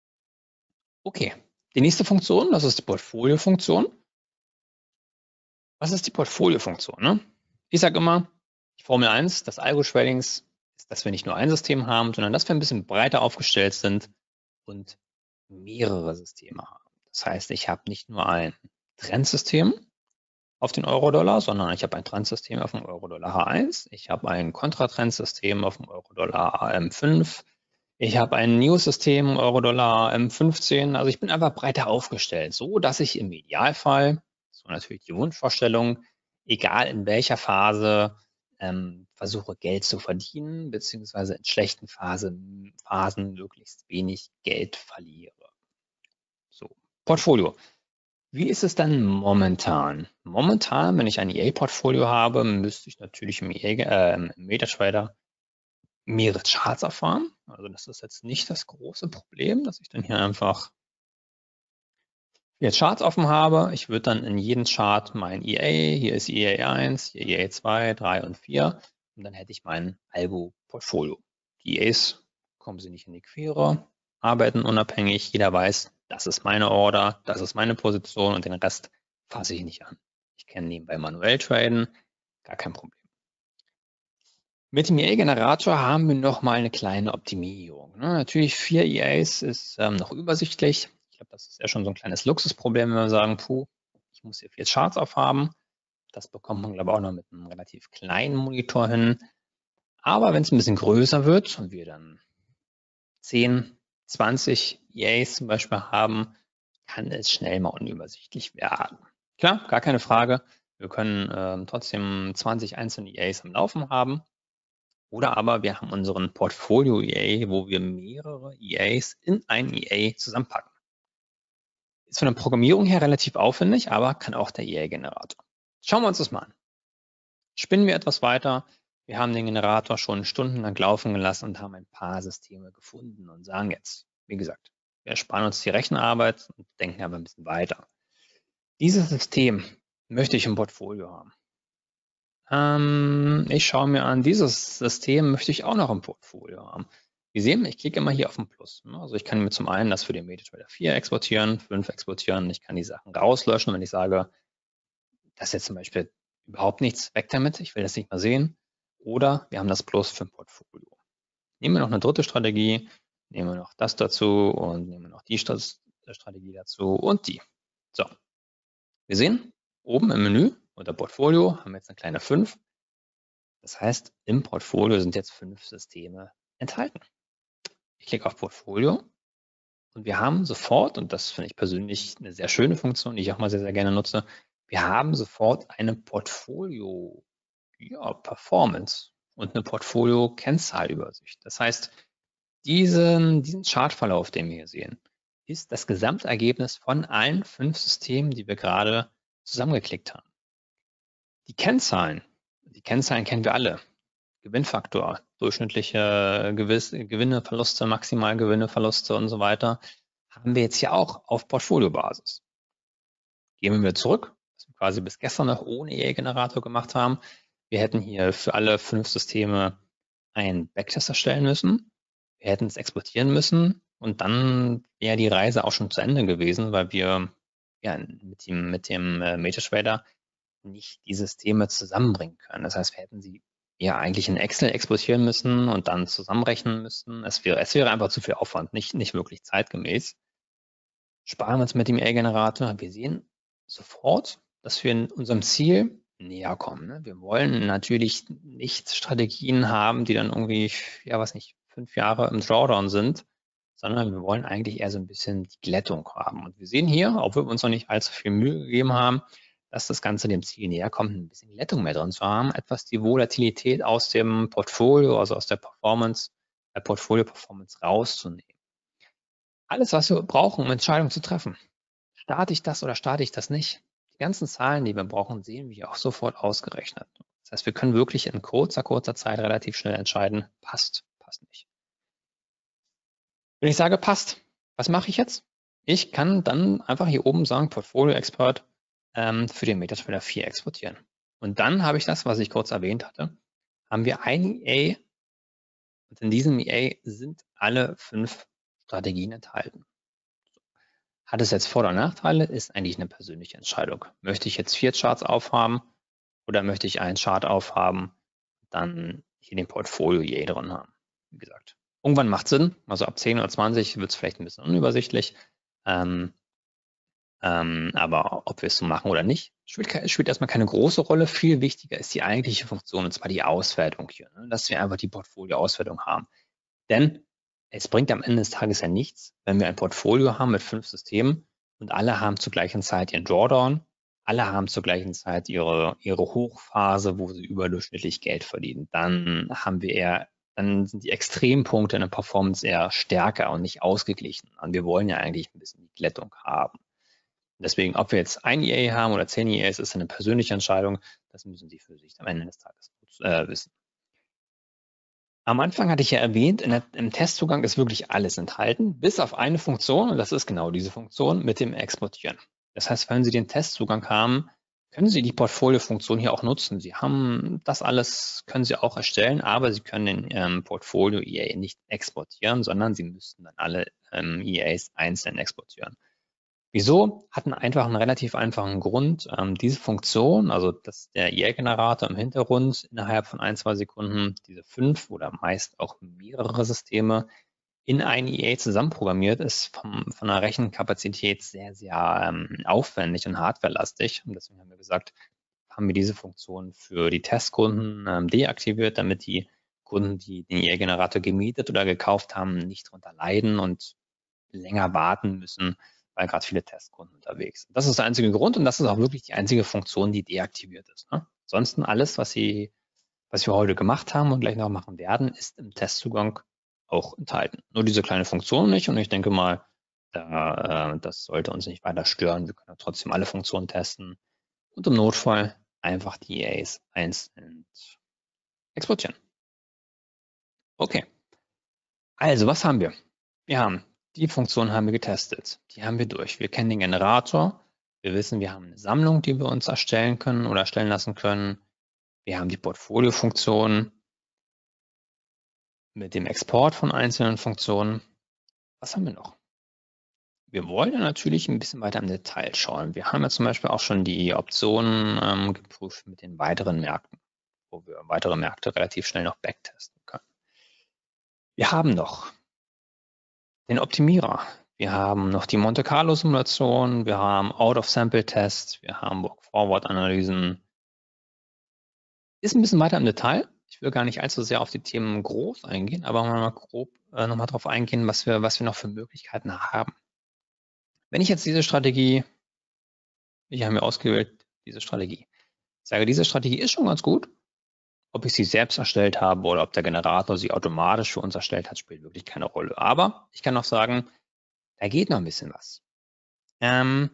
S2: Okay, die nächste Funktion, das ist die Portfolio-Funktion. Was ist die Portfolio-Funktion? Ne? Ich sage immer, die Formel eins des Algo-Tradings ist, dass wir nicht nur ein System haben, sondern dass wir ein bisschen breiter aufgestellt sind und mehrere Systeme haben. Das heißt, ich habe nicht nur ein Trendsystem auf den Euro-Dollar, sondern ich habe ein Trendsystem auf den Euro-Dollar H eins, ich habe ein Kontratrendsystem auf dem Euro-Dollar A M fünf, ich habe ein News-System Euro-Dollar A M fünfzehn, also ich bin einfach breiter aufgestellt, so dass ich im Idealfall, so natürlich die Wunschvorstellung, egal in welcher Phase, ähm, versuche Geld zu verdienen, beziehungsweise in schlechten Phase, Phasen möglichst wenig Geld verliere. So, Portfolio. Wie ist es dann momentan? Momentan, wenn ich ein E A-Portfolio habe, müsste ich natürlich im, E A, äh, im MetaTrader mehrere Charts erfahren. Also das ist jetzt nicht das große Problem, dass ich dann hier einfach vier Charts offen habe. Ich würde dann in jeden Chart mein E A, hier ist E A eins, hier E A zwei, drei und vier und dann hätte ich mein Algo-Portfolio. Die E As kommen sie nicht in die Quere, arbeiten unabhängig, jeder weiß, das ist meine Order, das ist meine Position und den Rest fasse ich nicht an. Ich kann nebenbei manuell traden, gar kein Problem. Mit dem E A-Generator haben wir noch mal eine kleine Optimierung. Ne? Natürlich vier E As ist ähm, noch übersichtlich. Ich glaube, das ist ja schon so ein kleines Luxusproblem, wenn wir sagen, puh, ich muss hier vier Charts aufhaben. Das bekommt man, glaube ich, auch noch mit einem relativ kleinen Monitor hin. Aber wenn es ein bisschen größer wird und wir dann zehn, zwanzig E As zum Beispiel haben, kann es schnell mal unübersichtlich werden. Klar, gar keine Frage. Wir können ähm, trotzdem zwanzig einzelne E As am Laufen haben. Oder aber wir haben unseren Portfolio-E A, wo wir mehrere E As in ein E A zusammenpacken. Ist von der Programmierung her relativ aufwendig, aber kann auch der E A-Generator. Schauen wir uns das mal an. Spinnen wir etwas weiter. Wir haben den Generator schon stundenlang laufen gelassen und haben ein paar Systeme gefunden und sagen jetzt, wie gesagt, wir ersparen uns die Rechenarbeit und denken aber ein bisschen weiter. Dieses System möchte ich im Portfolio haben. Ähm, ich schaue mir an, dieses System möchte ich auch noch im Portfolio haben. Wir sehen, ich klicke immer hier auf den Plus. Also ich kann mir zum einen das für den MetaTrader vier exportieren, fünf exportieren. Ich kann die Sachen rauslöschen, wenn ich sage, das ist jetzt zum Beispiel überhaupt nichts, weg damit, ich will das nicht mehr sehen. Oder wir haben das Plus für ein Portfolio. Nehmen wir noch eine dritte Strategie, nehmen wir noch das dazu und nehmen wir noch die Strategie dazu und die. So, wir sehen, oben im Menü unter Portfolio haben wir jetzt eine kleine fünf. Das heißt, im Portfolio sind jetzt fünf Systeme enthalten. Ich klicke auf Portfolio und wir haben sofort, und das finde ich persönlich eine sehr schöne Funktion, die ich auch mal sehr, sehr gerne nutze, wir haben sofort eine Portfolio-Performance und eine Portfolio-Kennzahlübersicht. Das heißt, diesen, diesen Chartverlauf, den wir hier sehen, ist das Gesamtergebnis von allen fünf Systemen, die wir gerade zusammengeklickt haben. Die Kennzahlen, die Kennzahlen kennen wir alle. Gewinnfaktor, durchschnittliche Gewiss, Gewinne, Verluste, Maximalgewinne, Verluste und so weiter, haben wir jetzt hier auch auf Portfoliobasis. Gehen wir zurück, was wir quasi bis gestern noch ohne E A-Generator gemacht haben. Wir hätten hier für alle fünf Systeme einen Backtest erstellen müssen. Wir hätten es exportieren müssen und dann wäre die Reise auch schon zu Ende gewesen, weil wir ja, mit dem, mit dem äh, MetaTrader nicht die Systeme zusammenbringen können. Das heißt, wir hätten sie ja eigentlich in Excel exportieren müssen und dann zusammenrechnen müssen. Es wäre, es wäre einfach zu viel Aufwand, nicht, nicht wirklich zeitgemäß. Sparen wir uns mit dem E A-Generator. Wir sehen sofort, dass wir in unserem Ziel näher kommen. Ne? Wir wollen natürlich nicht Strategien haben, die dann irgendwie, ja, was nicht, fünf Jahre im Drawdown sind, sondern wir wollen eigentlich eher so ein bisschen die Glättung haben. Und wir sehen hier, obwohl wir uns noch nicht allzu viel Mühe gegeben haben, dass das Ganze dem Ziel näher kommt, ein bisschen Glättung mehr drin zu haben, etwas die Volatilität aus dem Portfolio, also aus der Performance, der Portfolio-Performance rauszunehmen. Alles, was wir brauchen, um Entscheidungen zu treffen. Starte ich das oder starte ich das nicht? Die ganzen Zahlen, die wir brauchen, sehen wir auch sofort ausgerechnet. Das heißt, wir können wirklich in kurzer, kurzer Zeit relativ schnell entscheiden, passt, passt nicht. Wenn ich sage, passt, was mache ich jetzt? Ich kann dann einfach hier oben sagen, Portfolio Expert ähm, für den MetaTrader vier exportieren. Und dann habe ich das, was ich kurz erwähnt hatte, haben wir ein E A und in diesem E A sind alle fünf Strategien enthalten. Hat es jetzt Vor- oder Nachteile? Ist eigentlich eine persönliche Entscheidung. Möchte ich jetzt vier Charts aufhaben oder möchte ich einen Chart aufhaben, dann hier den Portfolio-E A drin haben? Wie gesagt, irgendwann macht Sinn. Also ab zehn oder zwanzig wird es vielleicht ein bisschen unübersichtlich. Ähm, ähm, aber ob wir es so machen oder nicht, spielt, spielt erstmal keine große Rolle. Viel wichtiger ist die eigentliche Funktion, und zwar die Auswertung hier, ne? Dass wir einfach die Portfolio-Auswertung haben. Denn es bringt am Ende des Tages ja nichts, wenn wir ein Portfolio haben mit fünf Systemen und alle haben zur gleichen Zeit ihren Drawdown, alle haben zur gleichen Zeit ihre, ihre Hochphase, wo sie überdurchschnittlich Geld verdienen. Dann haben wir eher, dann sind die Extrempunkte in der Performance eher stärker und nicht ausgeglichen. Und wir wollen ja eigentlich ein bisschen die Glättung haben. Deswegen, ob wir jetzt ein E A haben oder zehn E As, ist eine persönliche Entscheidung. Das müssen Sie für sich am Ende des Tages äh, wissen. Am Anfang hatte ich ja erwähnt, in der, im Testzugang ist wirklich alles enthalten, bis auf eine Funktion, und das ist genau diese Funktion mit dem Exportieren. Das heißt, wenn Sie den Testzugang haben, können Sie die Portfolio-Funktion hier auch nutzen. Sie haben das alles, können Sie auch erstellen, aber Sie können den ähm, Portfolio E A nicht exportieren, sondern Sie müssten dann alle ähm, E As einzeln exportieren. Wieso? Hat einen einfach einen relativ einfachen Grund. Ähm, diese Funktion, also dass der E A-Generator im Hintergrund innerhalb von ein, zwei Sekunden diese fünf oder meist auch mehrere Systeme in ein E A zusammenprogrammiert, ist vom, von der Rechenkapazität sehr, sehr ähm, aufwendig und hardwarelastig. Und deswegen haben wir gesagt, haben wir diese Funktion für die Testkunden ähm, deaktiviert, damit die Kunden, die den E A-Generator gemietet oder gekauft haben, nicht darunter leiden und länger warten müssen, weil gerade viele Testkunden unterwegs sind. Das ist der einzige Grund und das ist auch wirklich die einzige Funktion, die deaktiviert ist. Ne? Ansonsten alles, was Sie, was wir heute gemacht haben und gleich noch machen werden, ist im Testzugang auch enthalten. Nur diese kleine Funktion nicht und ich denke mal, da, äh, das sollte uns nicht weiter stören. Wir können trotzdem alle Funktionen testen und im Notfall einfach die E As einzeln exportieren. Okay. Also, was haben wir? Wir haben die Funktion haben wir getestet. Die haben wir durch. Wir kennen den Generator. Wir wissen, wir haben eine Sammlung, die wir uns erstellen können oder erstellen lassen können. Wir haben die Portfolio-Funktion mit dem Export von einzelnen Funktionen. Was haben wir noch? Wir wollen natürlich ein bisschen weiter im Detail schauen. Wir haben ja zum Beispiel auch schon die Optionen ähm, geprüft mit den weiteren Märkten, wo wir weitere Märkte relativ schnell noch backtesten können. Wir haben noch den Optimierer. Wir haben noch die Monte Carlo Simulation, wir haben Out-of-Sample-Tests, wir haben Walk-Forward-Analysen. Ist ein bisschen weiter im Detail. Ich will gar nicht allzu sehr auf die Themen groß eingehen, aber mal grob äh, nochmal drauf eingehen, was wir, was wir noch für Möglichkeiten haben. Wenn ich jetzt diese Strategie, ich habe mir ausgewählt, diese Strategie, ich sage, diese Strategie ist schon ganz gut. Ob ich sie selbst erstellt habe oder ob der Generator sie automatisch für uns erstellt hat, spielt wirklich keine Rolle. Aber ich kann auch sagen, da geht noch ein bisschen was. Ähm,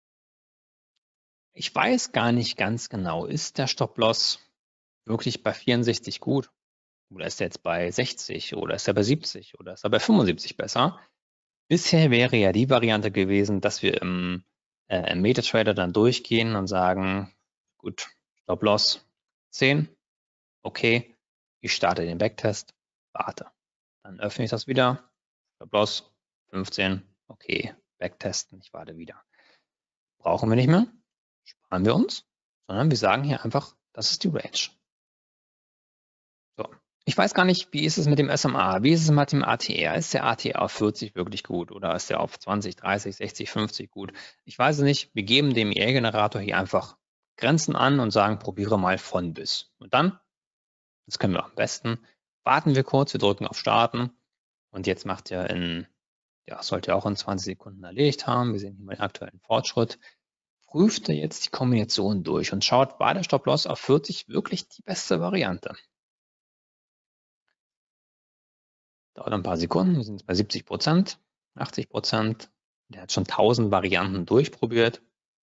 S2: ich weiß gar nicht ganz genau, ist der Stop-Loss wirklich bei vierundsechzig gut? Oder ist er jetzt bei sechzig oder ist er bei siebzig oder ist er bei fünfundsiebzig besser? Bisher wäre ja die Variante gewesen, dass wir im, äh, im MetaTrader dann durchgehen und sagen, gut, Stop-Loss zehn, okay, ich starte den Backtest, warte. Dann öffne ich das wieder, Stop-Loss fünfzehn, okay, Backtesten, ich warte wieder. Brauchen wir nicht mehr, sparen wir uns, sondern wir sagen hier einfach, das ist die Range. So. Ich weiß gar nicht, wie ist es mit dem S M A? Wie ist es mit dem A T R? Ist der A T R auf vierzig wirklich gut oder ist der auf zwanzig, dreißig, sechzig, fünfzig gut? Ich weiß es nicht. Wir geben dem E A-Generator hier einfach Grenzen an und sagen, probiere mal von bis. Und dann, das können wir am besten, warten wir kurz, wir drücken auf Starten und jetzt macht er in, ja, sollte er auch in zwanzig Sekunden erledigt haben. Wir sehen hier mal den aktuellen Fortschritt. Prüft er jetzt die Kombination durch und schaut, war der Stop-Loss auf vierzig wirklich die beste Variante? Dauert ein paar Sekunden, wir sind jetzt bei siebzig Prozent, achtzig Prozent. Der hat schon tausend Varianten durchprobiert.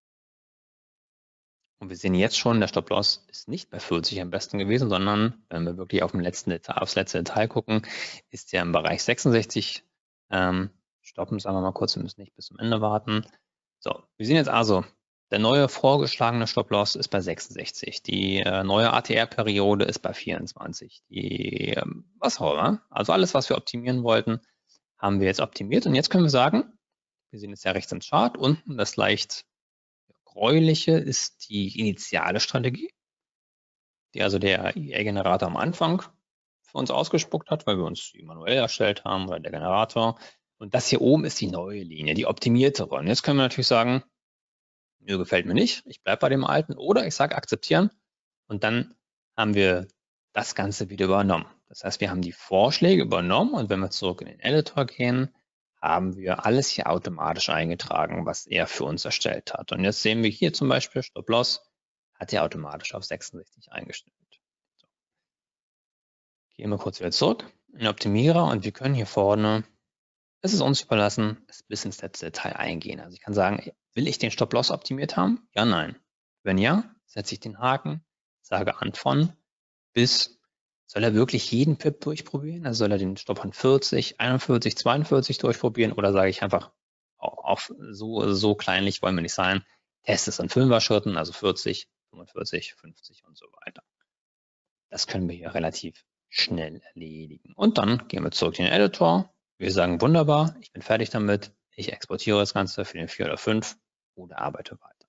S2: Und wir sehen jetzt schon, der Stop-Loss ist nicht bei vierzig am besten gewesen, sondern wenn wir wirklich auf dem letzten Detail, aufs letzte Detail gucken, ist der im Bereich sechsundsechzig. Ähm, stoppen, sagen wir mal kurz, wir müssen nicht bis zum Ende warten. So, wir sehen jetzt also, der neue vorgeschlagene Stop-Loss ist bei sechsundsechzig. Die äh, neue A T R-Periode ist bei vierundzwanzig. Die, ähm, was auch immer. Also alles, was wir optimieren wollten, haben wir jetzt optimiert. Und jetzt können wir sagen, wir sehen jetzt ja rechts im Chart, unten das leicht gräuliche ist die initiale Strategie, die also der E A-Generator am Anfang für uns ausgespuckt hat, weil wir uns die manuell erstellt haben oder der Generator. Und das hier oben ist die neue Linie, die optimiertere. Und jetzt können wir natürlich sagen, mir gefällt mir nicht, ich bleibe bei dem alten oder ich sage akzeptieren und dann haben wir das Ganze wieder übernommen. Das heißt, wir haben die Vorschläge übernommen und wenn wir zurück in den Editor gehen, haben wir alles hier automatisch eingetragen, was er für uns erstellt hat. Und jetzt sehen wir hier zum Beispiel Stop-Loss hat er automatisch auf sechsundsechzig eingestellt. So. Gehen wir kurz wieder zurück in den Optimierer und wir können hier vorne, es ist uns überlassen, es bis ins letzte Detail eingehen. Also ich kann sagen, will ich den Stop-Loss optimiert haben? Ja, nein. Wenn ja, setze ich den Haken, sage an von bis Soll er wirklich jeden Pip durchprobieren? Also soll er den Stopp an vierzig, einundvierzig, zweiundvierzig durchprobieren? Oder sage ich einfach, auf so, so kleinlich wollen wir nicht sein. Test es in Fünfer-Schritten, also vierzig, fünfundvierzig, fünfzig und so weiter. Das können wir hier relativ schnell erledigen. Und dann gehen wir zurück in den Editor. Wir sagen, wunderbar, ich bin fertig damit. Ich exportiere das Ganze für den vier oder fünf oder arbeite weiter.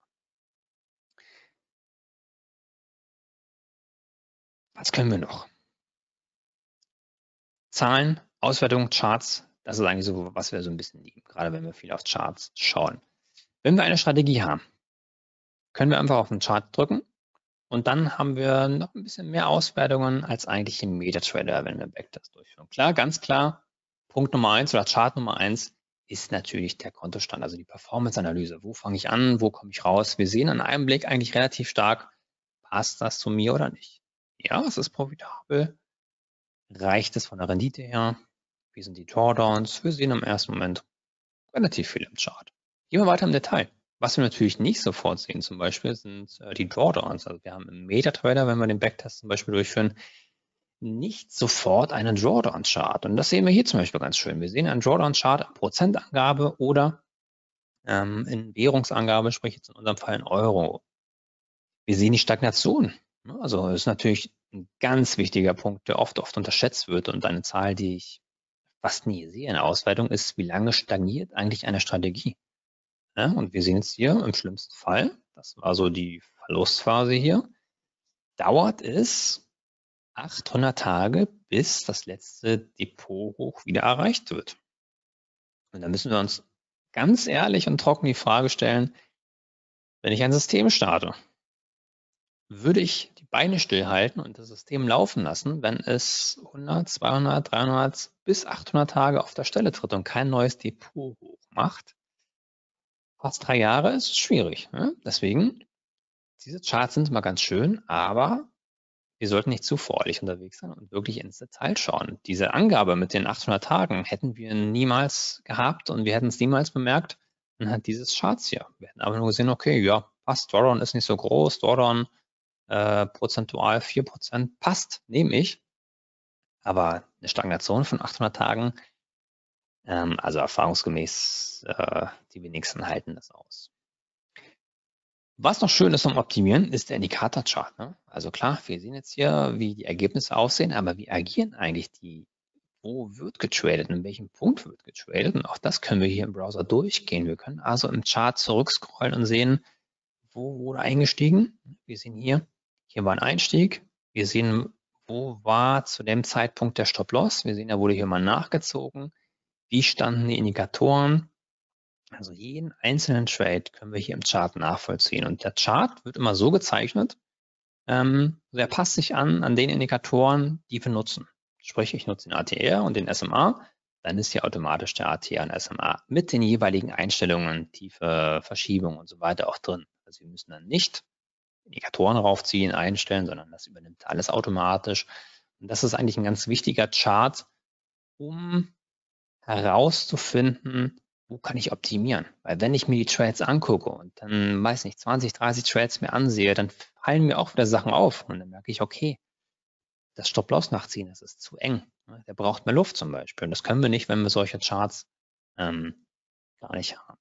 S2: Was können wir noch? Zahlen, Auswertung, Charts, das ist eigentlich so, was wir so ein bisschen lieben, gerade wenn wir viel auf Charts schauen. Wenn wir eine Strategie haben, können wir einfach auf den Chart drücken und dann haben wir noch ein bisschen mehr Auswertungen als eigentlich im MetaTrader, wenn wir Backtest durchführen. Klar, ganz klar, Punkt Nummer eins oder Chart Nummer eins ist natürlich der Kontostand, also die Performance-Analyse. Wo fange ich an, wo komme ich raus? Wir sehen an einem Blick eigentlich relativ stark, passt das zu mir oder nicht? Ja, es ist profitabel. Reicht es von der Rendite her? Wie sind die Drawdowns? Wir sehen im ersten Moment relativ viel im Chart. Gehen wir weiter im Detail. Was wir natürlich nicht sofort sehen zum Beispiel sind äh, die Drawdowns. Also wir haben im MetaTrader, wenn wir den Backtest zum Beispiel durchführen, nicht sofort einen Drawdown-Chart. Und das sehen wir hier zum Beispiel ganz schön. Wir sehen einen Drawdown-Chart in Prozentangabe oder ähm, in Währungsangabe, sprich jetzt in unserem Fall in Euro. Wir sehen die Stagnation. Also das ist natürlich ein ganz wichtiger Punkt, der oft, oft unterschätzt wird und eine Zahl, die ich fast nie sehe in der Auswertung, ist, wie lange stagniert eigentlich eine Strategie. Ja, und wir sehen jetzt hier im schlimmsten Fall, das war so die Verlustphase hier, dauert es achthundert Tage, bis das letzte Depothoch wieder erreicht wird. Und da müssen wir uns ganz ehrlich und trocken die Frage stellen, wenn ich ein System starte, würde ich die Beine stillhalten und das System laufen lassen, wenn es hundert, zweihundert, dreihundert bis achthundert Tage auf der Stelle tritt und kein neues Depot hoch macht? Fast drei Jahre ist schwierig. Ne? Deswegen, diese Charts sind mal ganz schön, aber wir sollten nicht zu voreilig unterwegs sein und wirklich ins Detail schauen. Diese Angabe mit den achthundert Tagen hätten wir niemals gehabt und wir hätten es niemals bemerkt anhand dieses Charts hier. Wir hätten aber nur gesehen, okay, ja, passt, Drawdown ist nicht so groß, Drawdown Äh, prozentual vier Prozent passt, nehme ich. Aber eine Stagnation von achthundert Tagen, ähm, also erfahrungsgemäß, äh, die wenigsten halten das aus. Was noch schön ist zum Optimieren, ist der Indikator-Chart. Ne? Also klar, wir sehen jetzt hier, wie die Ergebnisse aussehen, aber wie agieren eigentlich die? Wo wird getradet? In welchem Punkt wird getradet? Und auch das können wir hier im Browser durchgehen. Wir können also im Chart zurückscrollen und sehen, wo wurde eingestiegen. Wir sehen hier, hier war ein Einstieg. Wir sehen, wo war zu dem Zeitpunkt der Stop-Loss. Wir sehen, da wurde hier mal nachgezogen. Wie standen die Indikatoren? Also jeden einzelnen Trade können wir hier im Chart nachvollziehen. Und der Chart wird immer so gezeichnet, ähm, der passt sich an an den Indikatoren, die wir nutzen. Sprich, ich nutze den A T R und den S M A, dann ist hier automatisch der A T R und S M A mit den jeweiligen Einstellungen, Tiefe, Verschiebung und so weiter auch drin. Also wir müssen dann nicht Indikatoren raufziehen, einstellen, sondern das übernimmt alles automatisch. Und das ist eigentlich ein ganz wichtiger Chart, um herauszufinden, wo kann ich optimieren? Weil wenn ich mir die Trades angucke und dann, weiß nicht, zwanzig, dreißig Trades mir ansehe, dann fallen mir auch wieder Sachen auf und dann merke ich, okay, das Stop-Loss nachziehen, das ist zu eng. Der braucht mehr Luft zum Beispiel. Und das können wir nicht, wenn wir solche Charts ähm, gar nicht haben.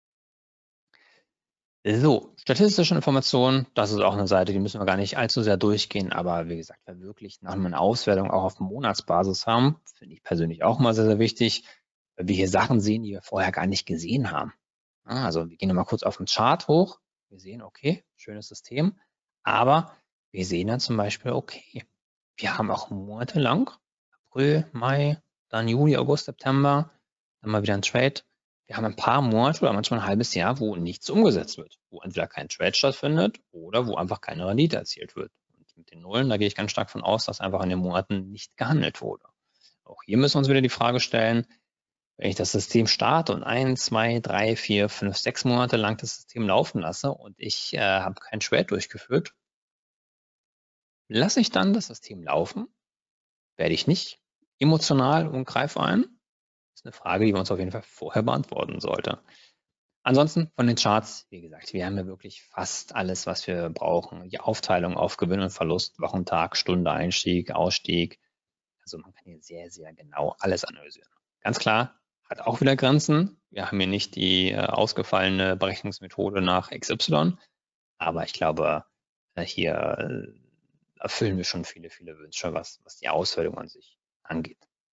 S2: So, statistische Informationen, das ist auch eine Seite, die müssen wir gar nicht allzu sehr durchgehen, aber wie gesagt, wenn wir wirklich nach einer Auswertung auch auf Monatsbasis haben, finde ich persönlich auch mal sehr, sehr wichtig, weil wir hier Sachen sehen, die wir vorher gar nicht gesehen haben. Also wir gehen nochmal kurz auf den Chart hoch, wir sehen, okay, schönes System, aber wir sehen dann zum Beispiel, okay, wir haben auch monatelang, April, Mai, dann Juli, August, September, dann mal wieder ein Trade. Wir haben ein paar Monate oder manchmal ein halbes Jahr, wo nichts umgesetzt wird, wo entweder kein Trade stattfindet oder wo einfach keine Rendite erzielt wird. Und mit den Nullen, da gehe ich ganz stark von aus, dass einfach in den Monaten nicht gehandelt wurde. Auch hier müssen wir uns wieder die Frage stellen, wenn ich das System starte und ein, zwei, drei, vier, fünf, sechs Monate lang das System laufen lasse und ich äh, habe kein Trade durchgeführt, lasse ich dann das System laufen? Werde ich nicht emotional und greife ein? Das ist eine Frage, die wir uns auf jeden Fall vorher beantworten sollten. Ansonsten von den Charts, wie gesagt, wir haben ja wirklich fast alles, was wir brauchen. Die Aufteilung auf Gewinn und Verlust, Wochentag, Stunde, Einstieg, Ausstieg. Also man kann hier sehr, sehr genau alles analysieren. Ganz klar, hat auch wieder Grenzen. Wir haben hier nicht die äh, ausgefallene Berechnungsmethode nach X Y, aber ich glaube, äh, hier äh, erfüllen wir schon viele, viele Wünsche, was, was die Auswertung an sich angeht.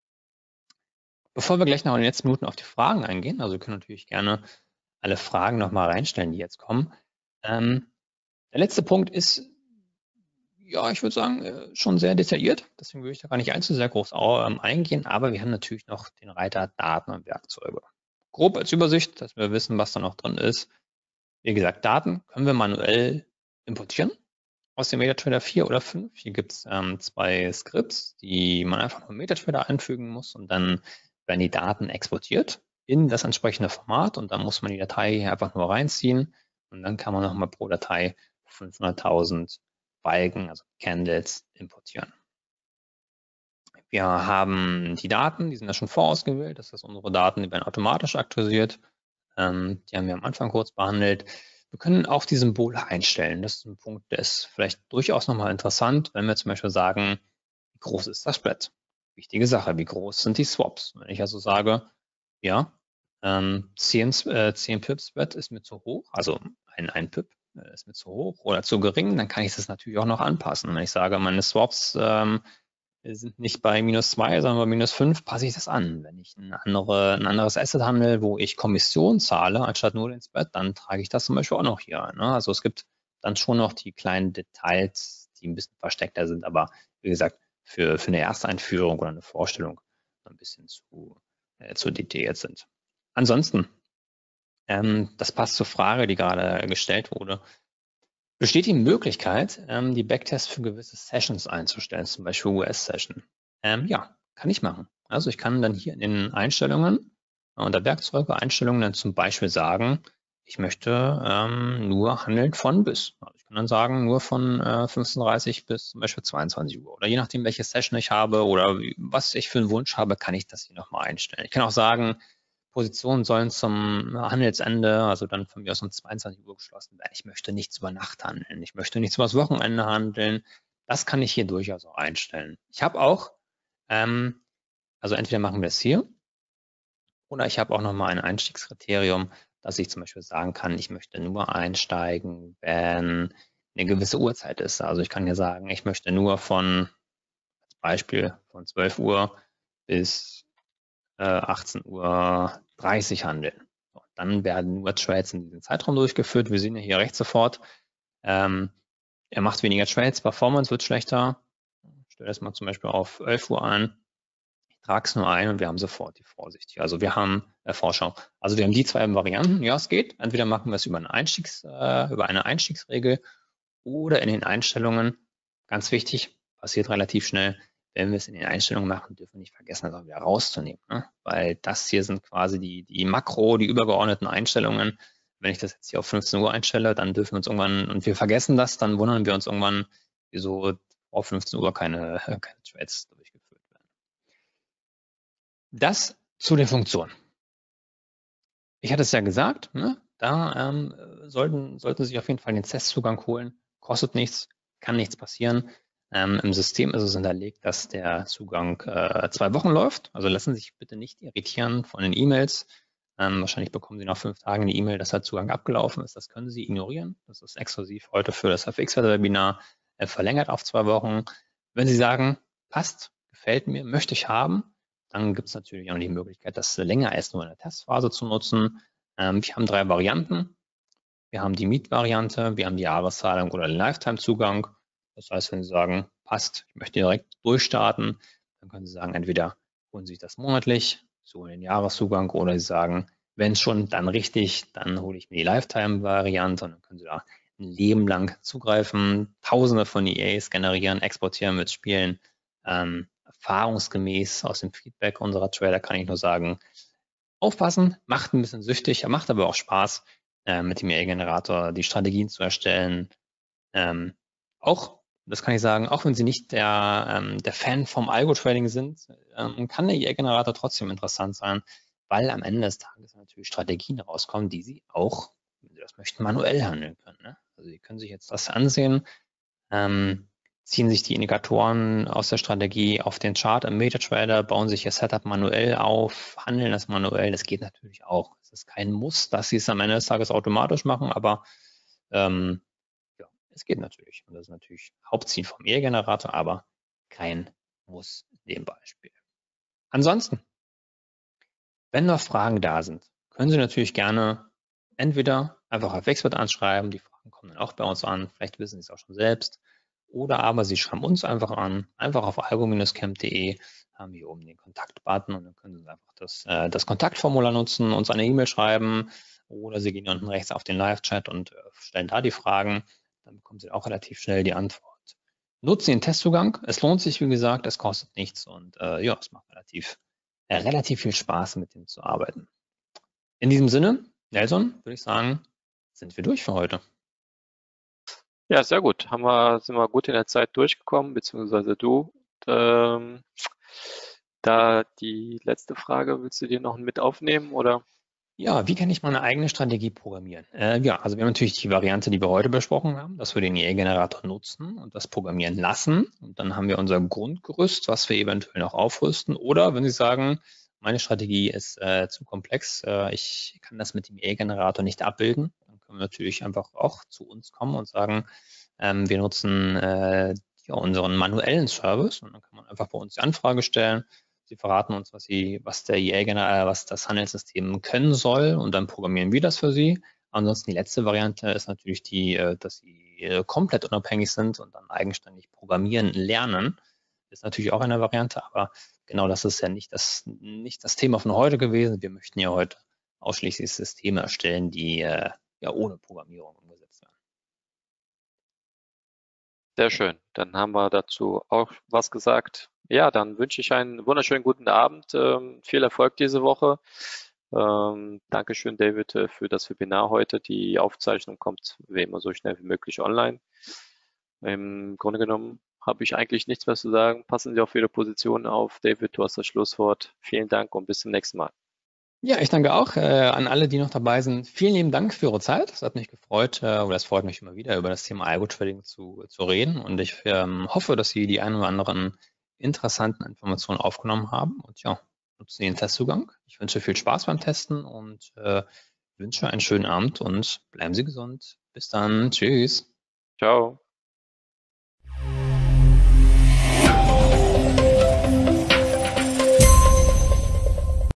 S2: Bevor wir gleich noch in den letzten Minuten auf die Fragen eingehen, also wir können natürlich gerne alle Fragen nochmal reinstellen, die jetzt kommen. Ähm, der letzte Punkt ist, ja, ich würde sagen, äh, schon sehr detailliert. Deswegen würde ich da gar nicht allzu sehr groß ähm, eingehen. Aber wir haben natürlich noch den Reiter Daten und Werkzeuge. Grob als Übersicht, dass wir wissen, was da noch drin ist. Wie gesagt, Daten können wir manuell importieren aus dem MetaTrader vier oder fünf. Hier gibt es ähm, zwei Skripts, die man einfach nur im MetaTrader einfügen muss und dann werden die Daten exportiert in das entsprechende Format und dann muss man die Datei hier einfach nur reinziehen und dann kann man nochmal pro Datei fünfhunderttausend Balken, also Candles, importieren. Wir haben die Daten, die sind ja schon vorausgewählt. Das heißt, unsere Daten, die werden automatisch aktualisiert. Ähm, die haben wir am Anfang kurz behandelt. Wir können auch die Symbole einstellen. Das ist ein Punkt, der ist vielleicht durchaus nochmal interessant, wenn wir zum Beispiel sagen, wie groß ist das Spread? Wichtige Sache, wie groß sind die Swaps? Wenn ich also sage, ja, ähm, zehn, äh, zehn Pip Spread ist mir zu hoch, also ein, ein Pip äh, ist mir zu hoch oder zu gering, dann kann ich das natürlich auch noch anpassen. Wenn ich sage, meine Swaps ähm, sind nicht bei minus zwei, sondern bei minus fünf, passe ich das an. Wenn ich ein, andere, ein anderes Asset handle, wo ich Kommission zahle, anstatt nur den Spread, dann trage ich das zum Beispiel auch noch hier ein. Ne? Also es gibt dann schon noch die kleinen Details, die ein bisschen versteckter sind, aber wie gesagt, für, für eine Ersteinführung oder eine Vorstellung ein bisschen zu, äh, zu detailliert sind. Ansonsten, ähm, das passt zur Frage, die gerade gestellt wurde. Besteht die Möglichkeit, ähm, die Backtests für gewisse Sessions einzustellen, zum Beispiel U S-Session? Ähm, ja, kann ich machen. Also ich kann dann hier in den Einstellungen, äh, unter Werkzeuge, Einstellungen dann zum Beispiel sagen, ich möchte ähm, nur handeln von bis. Also ich kann dann sagen, nur von äh, fünfzehn Uhr dreißig bis zum Beispiel zweiundzwanzig Uhr. Oder je nachdem, welche Session ich habe oder wie, was ich für einen Wunsch habe, kann ich das hier nochmal einstellen. Ich kann auch sagen, Positionen sollen zum Handelsende, also dann von mir aus um zweiundzwanzig Uhr geschlossen werden. Ich möchte nichts über Nacht handeln. Ich möchte nichts über das Wochenende handeln. Das kann ich hier durchaus auch einstellen. Ich habe auch, ähm, also entweder machen wir es hier oder ich habe auch nochmal ein Einstiegskriterium, dass ich zum Beispiel sagen kann, ich möchte nur einsteigen, wenn eine gewisse Uhrzeit ist. Also ich kann hier sagen, ich möchte nur von, als Beispiel, von zwölf Uhr bis achtzehn Uhr dreißig handeln. So, dann werden nur Trades in diesem Zeitraum durchgeführt. Wir sehen ja hier rechts sofort, ähm, er macht weniger Trades, Performance wird schlechter. Ich stelle das mal zum Beispiel auf elf Uhr ein. Ich trage es nur ein und wir haben sofort die Vorsicht hier. Also wir haben äh, Vorschau. Also wir haben die zwei Varianten. Ja, es geht. Entweder machen wir es über eine, Einstiegs, äh, über eine Einstiegsregel oder in den Einstellungen. Ganz wichtig, passiert relativ schnell. Wenn wir es in den Einstellungen machen, dürfen wir nicht vergessen, das auch wieder rauszunehmen. Ne? Weil das hier sind quasi die, die Makro, die übergeordneten Einstellungen. Wenn ich das jetzt hier auf fünfzehn Uhr einstelle, dann dürfen wir uns irgendwann, und wir vergessen das, dann wundern wir uns irgendwann, wieso auf fünfzehn Uhr keine, keine Trades durchgeführt werden. Das zu den Funktionen. Ich hatte es ja gesagt, ne? Da ähm, sollten, sollten Sie sich auf jeden Fall den Testzugang holen. Kostet nichts, kann nichts passieren. Ähm, Im System ist es hinterlegt, dass der Zugang äh, zwei Wochen läuft. Also lassen Sie sich bitte nicht irritieren von den E-Mails. Ähm, wahrscheinlich bekommen Sie nach fünf Tagen eine E-Mail, dass der Zugang abgelaufen ist. Das können Sie ignorieren. Das ist exklusiv heute für das F X-Webinar äh, verlängert auf zwei Wochen. Wenn Sie sagen, passt, gefällt mir, möchte ich haben, dann gibt es natürlich auch die Möglichkeit, das länger als nur in der Testphase zu nutzen. Ähm, wir haben drei Varianten. Wir haben die Miet-Variante, wir haben die Jahreszahlung oder den Lifetime-Zugang. Das heißt, wenn Sie sagen, passt, ich möchte direkt durchstarten, dann können Sie sagen, entweder holen Sie sich das monatlich, so den Jahreszugang, oder Sie sagen, wenn es schon, dann richtig, dann hole ich mir die Lifetime-Variante und dann können Sie da ein Leben lang zugreifen, Tausende von E As generieren, exportieren, mitspielen. Ähm, erfahrungsgemäß aus dem Feedback unserer Trader kann ich nur sagen, aufpassen, macht ein bisschen süchtig, macht aber auch Spaß, äh, mit dem E A-Generator die Strategien zu erstellen. Ähm, auch, das kann ich sagen, auch wenn Sie nicht der, ähm, der Fan vom Algo-Trading sind, ähm, kann der E A-Generator trotzdem interessant sein, weil am Ende des Tages natürlich Strategien rauskommen, die Sie auch, wenn Sie das möchten, manuell handeln können. Ne? Also Sie können sich jetzt das ansehen, ähm, ziehen sich die Indikatoren aus der Strategie auf den Chart im MetaTrader, bauen sich ihr Setup manuell auf, handeln das manuell. Das geht natürlich auch. Es ist kein Muss, dass Sie es am Ende des Tages automatisch machen, aber ähm, ja, es geht natürlich. Und das ist natürlich Hauptziel vom E A-Generator, aber kein Muss in dem Beispiel. Ansonsten, wenn noch Fragen da sind, können Sie natürlich gerne entweder einfach auf Wexpert anschreiben, die Fragen kommen dann auch bei uns an, vielleicht wissen Sie es auch schon selbst, oder aber Sie schreiben uns einfach an, einfach auf algo Bindestrich camp punkt de haben wir hier oben den Kontaktbutton und dann können Sie einfach das, äh, das Kontaktformular nutzen, uns eine E-Mail schreiben oder Sie gehen unten rechts auf den Live-Chat und äh, stellen da die Fragen, dann bekommen Sie auch relativ schnell die Antwort. Nutzen Sie den Testzugang, es lohnt sich, wie gesagt, es kostet nichts und äh, ja, es macht relativ äh, relativ viel Spaß, mit dem zu arbeiten. In diesem Sinne, Nelson, würde ich sagen, sind wir durch für heute.
S1: Ja, sehr gut. Haben wir, sind wir gut in der Zeit durchgekommen, beziehungsweise du. Ähm, da die letzte Frage, willst du dir noch mit aufnehmen oder?
S2: Ja, wie kann ich meine eigene Strategie programmieren? Äh, ja, also wir haben natürlich die Variante, die wir heute besprochen haben, dass wir den E A-Generator nutzen und das programmieren lassen. Und dann haben wir unser Grundgerüst, was wir eventuell noch aufrüsten. Oder wenn Sie sagen, meine Strategie ist äh, zu komplex, äh, ich kann das mit dem E A-Generator nicht abbilden, dann können wir natürlich einfach auch zu uns kommen und sagen, ähm, wir nutzen äh, ja, unseren manuellen Service und dann kann man einfach bei uns die Anfrage stellen. Sie verraten uns, was, sie, was der E A, äh, was das Handelssystem können soll und dann programmieren wir das für Sie. Ansonsten die letzte Variante ist natürlich die, äh, dass Sie äh, komplett unabhängig sind und dann eigenständig programmieren lernen. Ist natürlich auch eine Variante, aber genau das ist ja nicht das, nicht das Thema von heute gewesen. Wir möchten ja heute ausschließlich Systeme erstellen, die äh, ja ohne Programmierung umgesetzt werden.
S1: Sehr schön. Dann haben wir dazu auch was gesagt. Ja, dann wünsche ich einen wunderschönen guten Abend. Ähm, viel Erfolg diese Woche. Ähm, Dankeschön, David, äh, für das Webinar heute. Die Aufzeichnung kommt wie immer so schnell wie möglich online. Im Grunde genommen habe ich eigentlich nichts mehr zu sagen. Passen Sie auf Ihre Position auf. David, du hast das Schlusswort. Vielen Dank und bis zum nächsten Mal.
S2: Ja, ich danke auch äh, an alle, die noch dabei sind. Vielen lieben Dank für Ihre Zeit. Es hat mich gefreut, äh, oder es freut mich immer wieder, über das Thema Algo-Trading zu, zu reden. Und ich ähm, hoffe, dass Sie die ein oder anderen interessanten Informationen aufgenommen haben. Und ja, nutzen Sie den Testzugang. Ich wünsche viel Spaß beim Testen und äh, wünsche einen schönen Abend und bleiben Sie gesund. Bis dann. Tschüss.
S1: Ciao.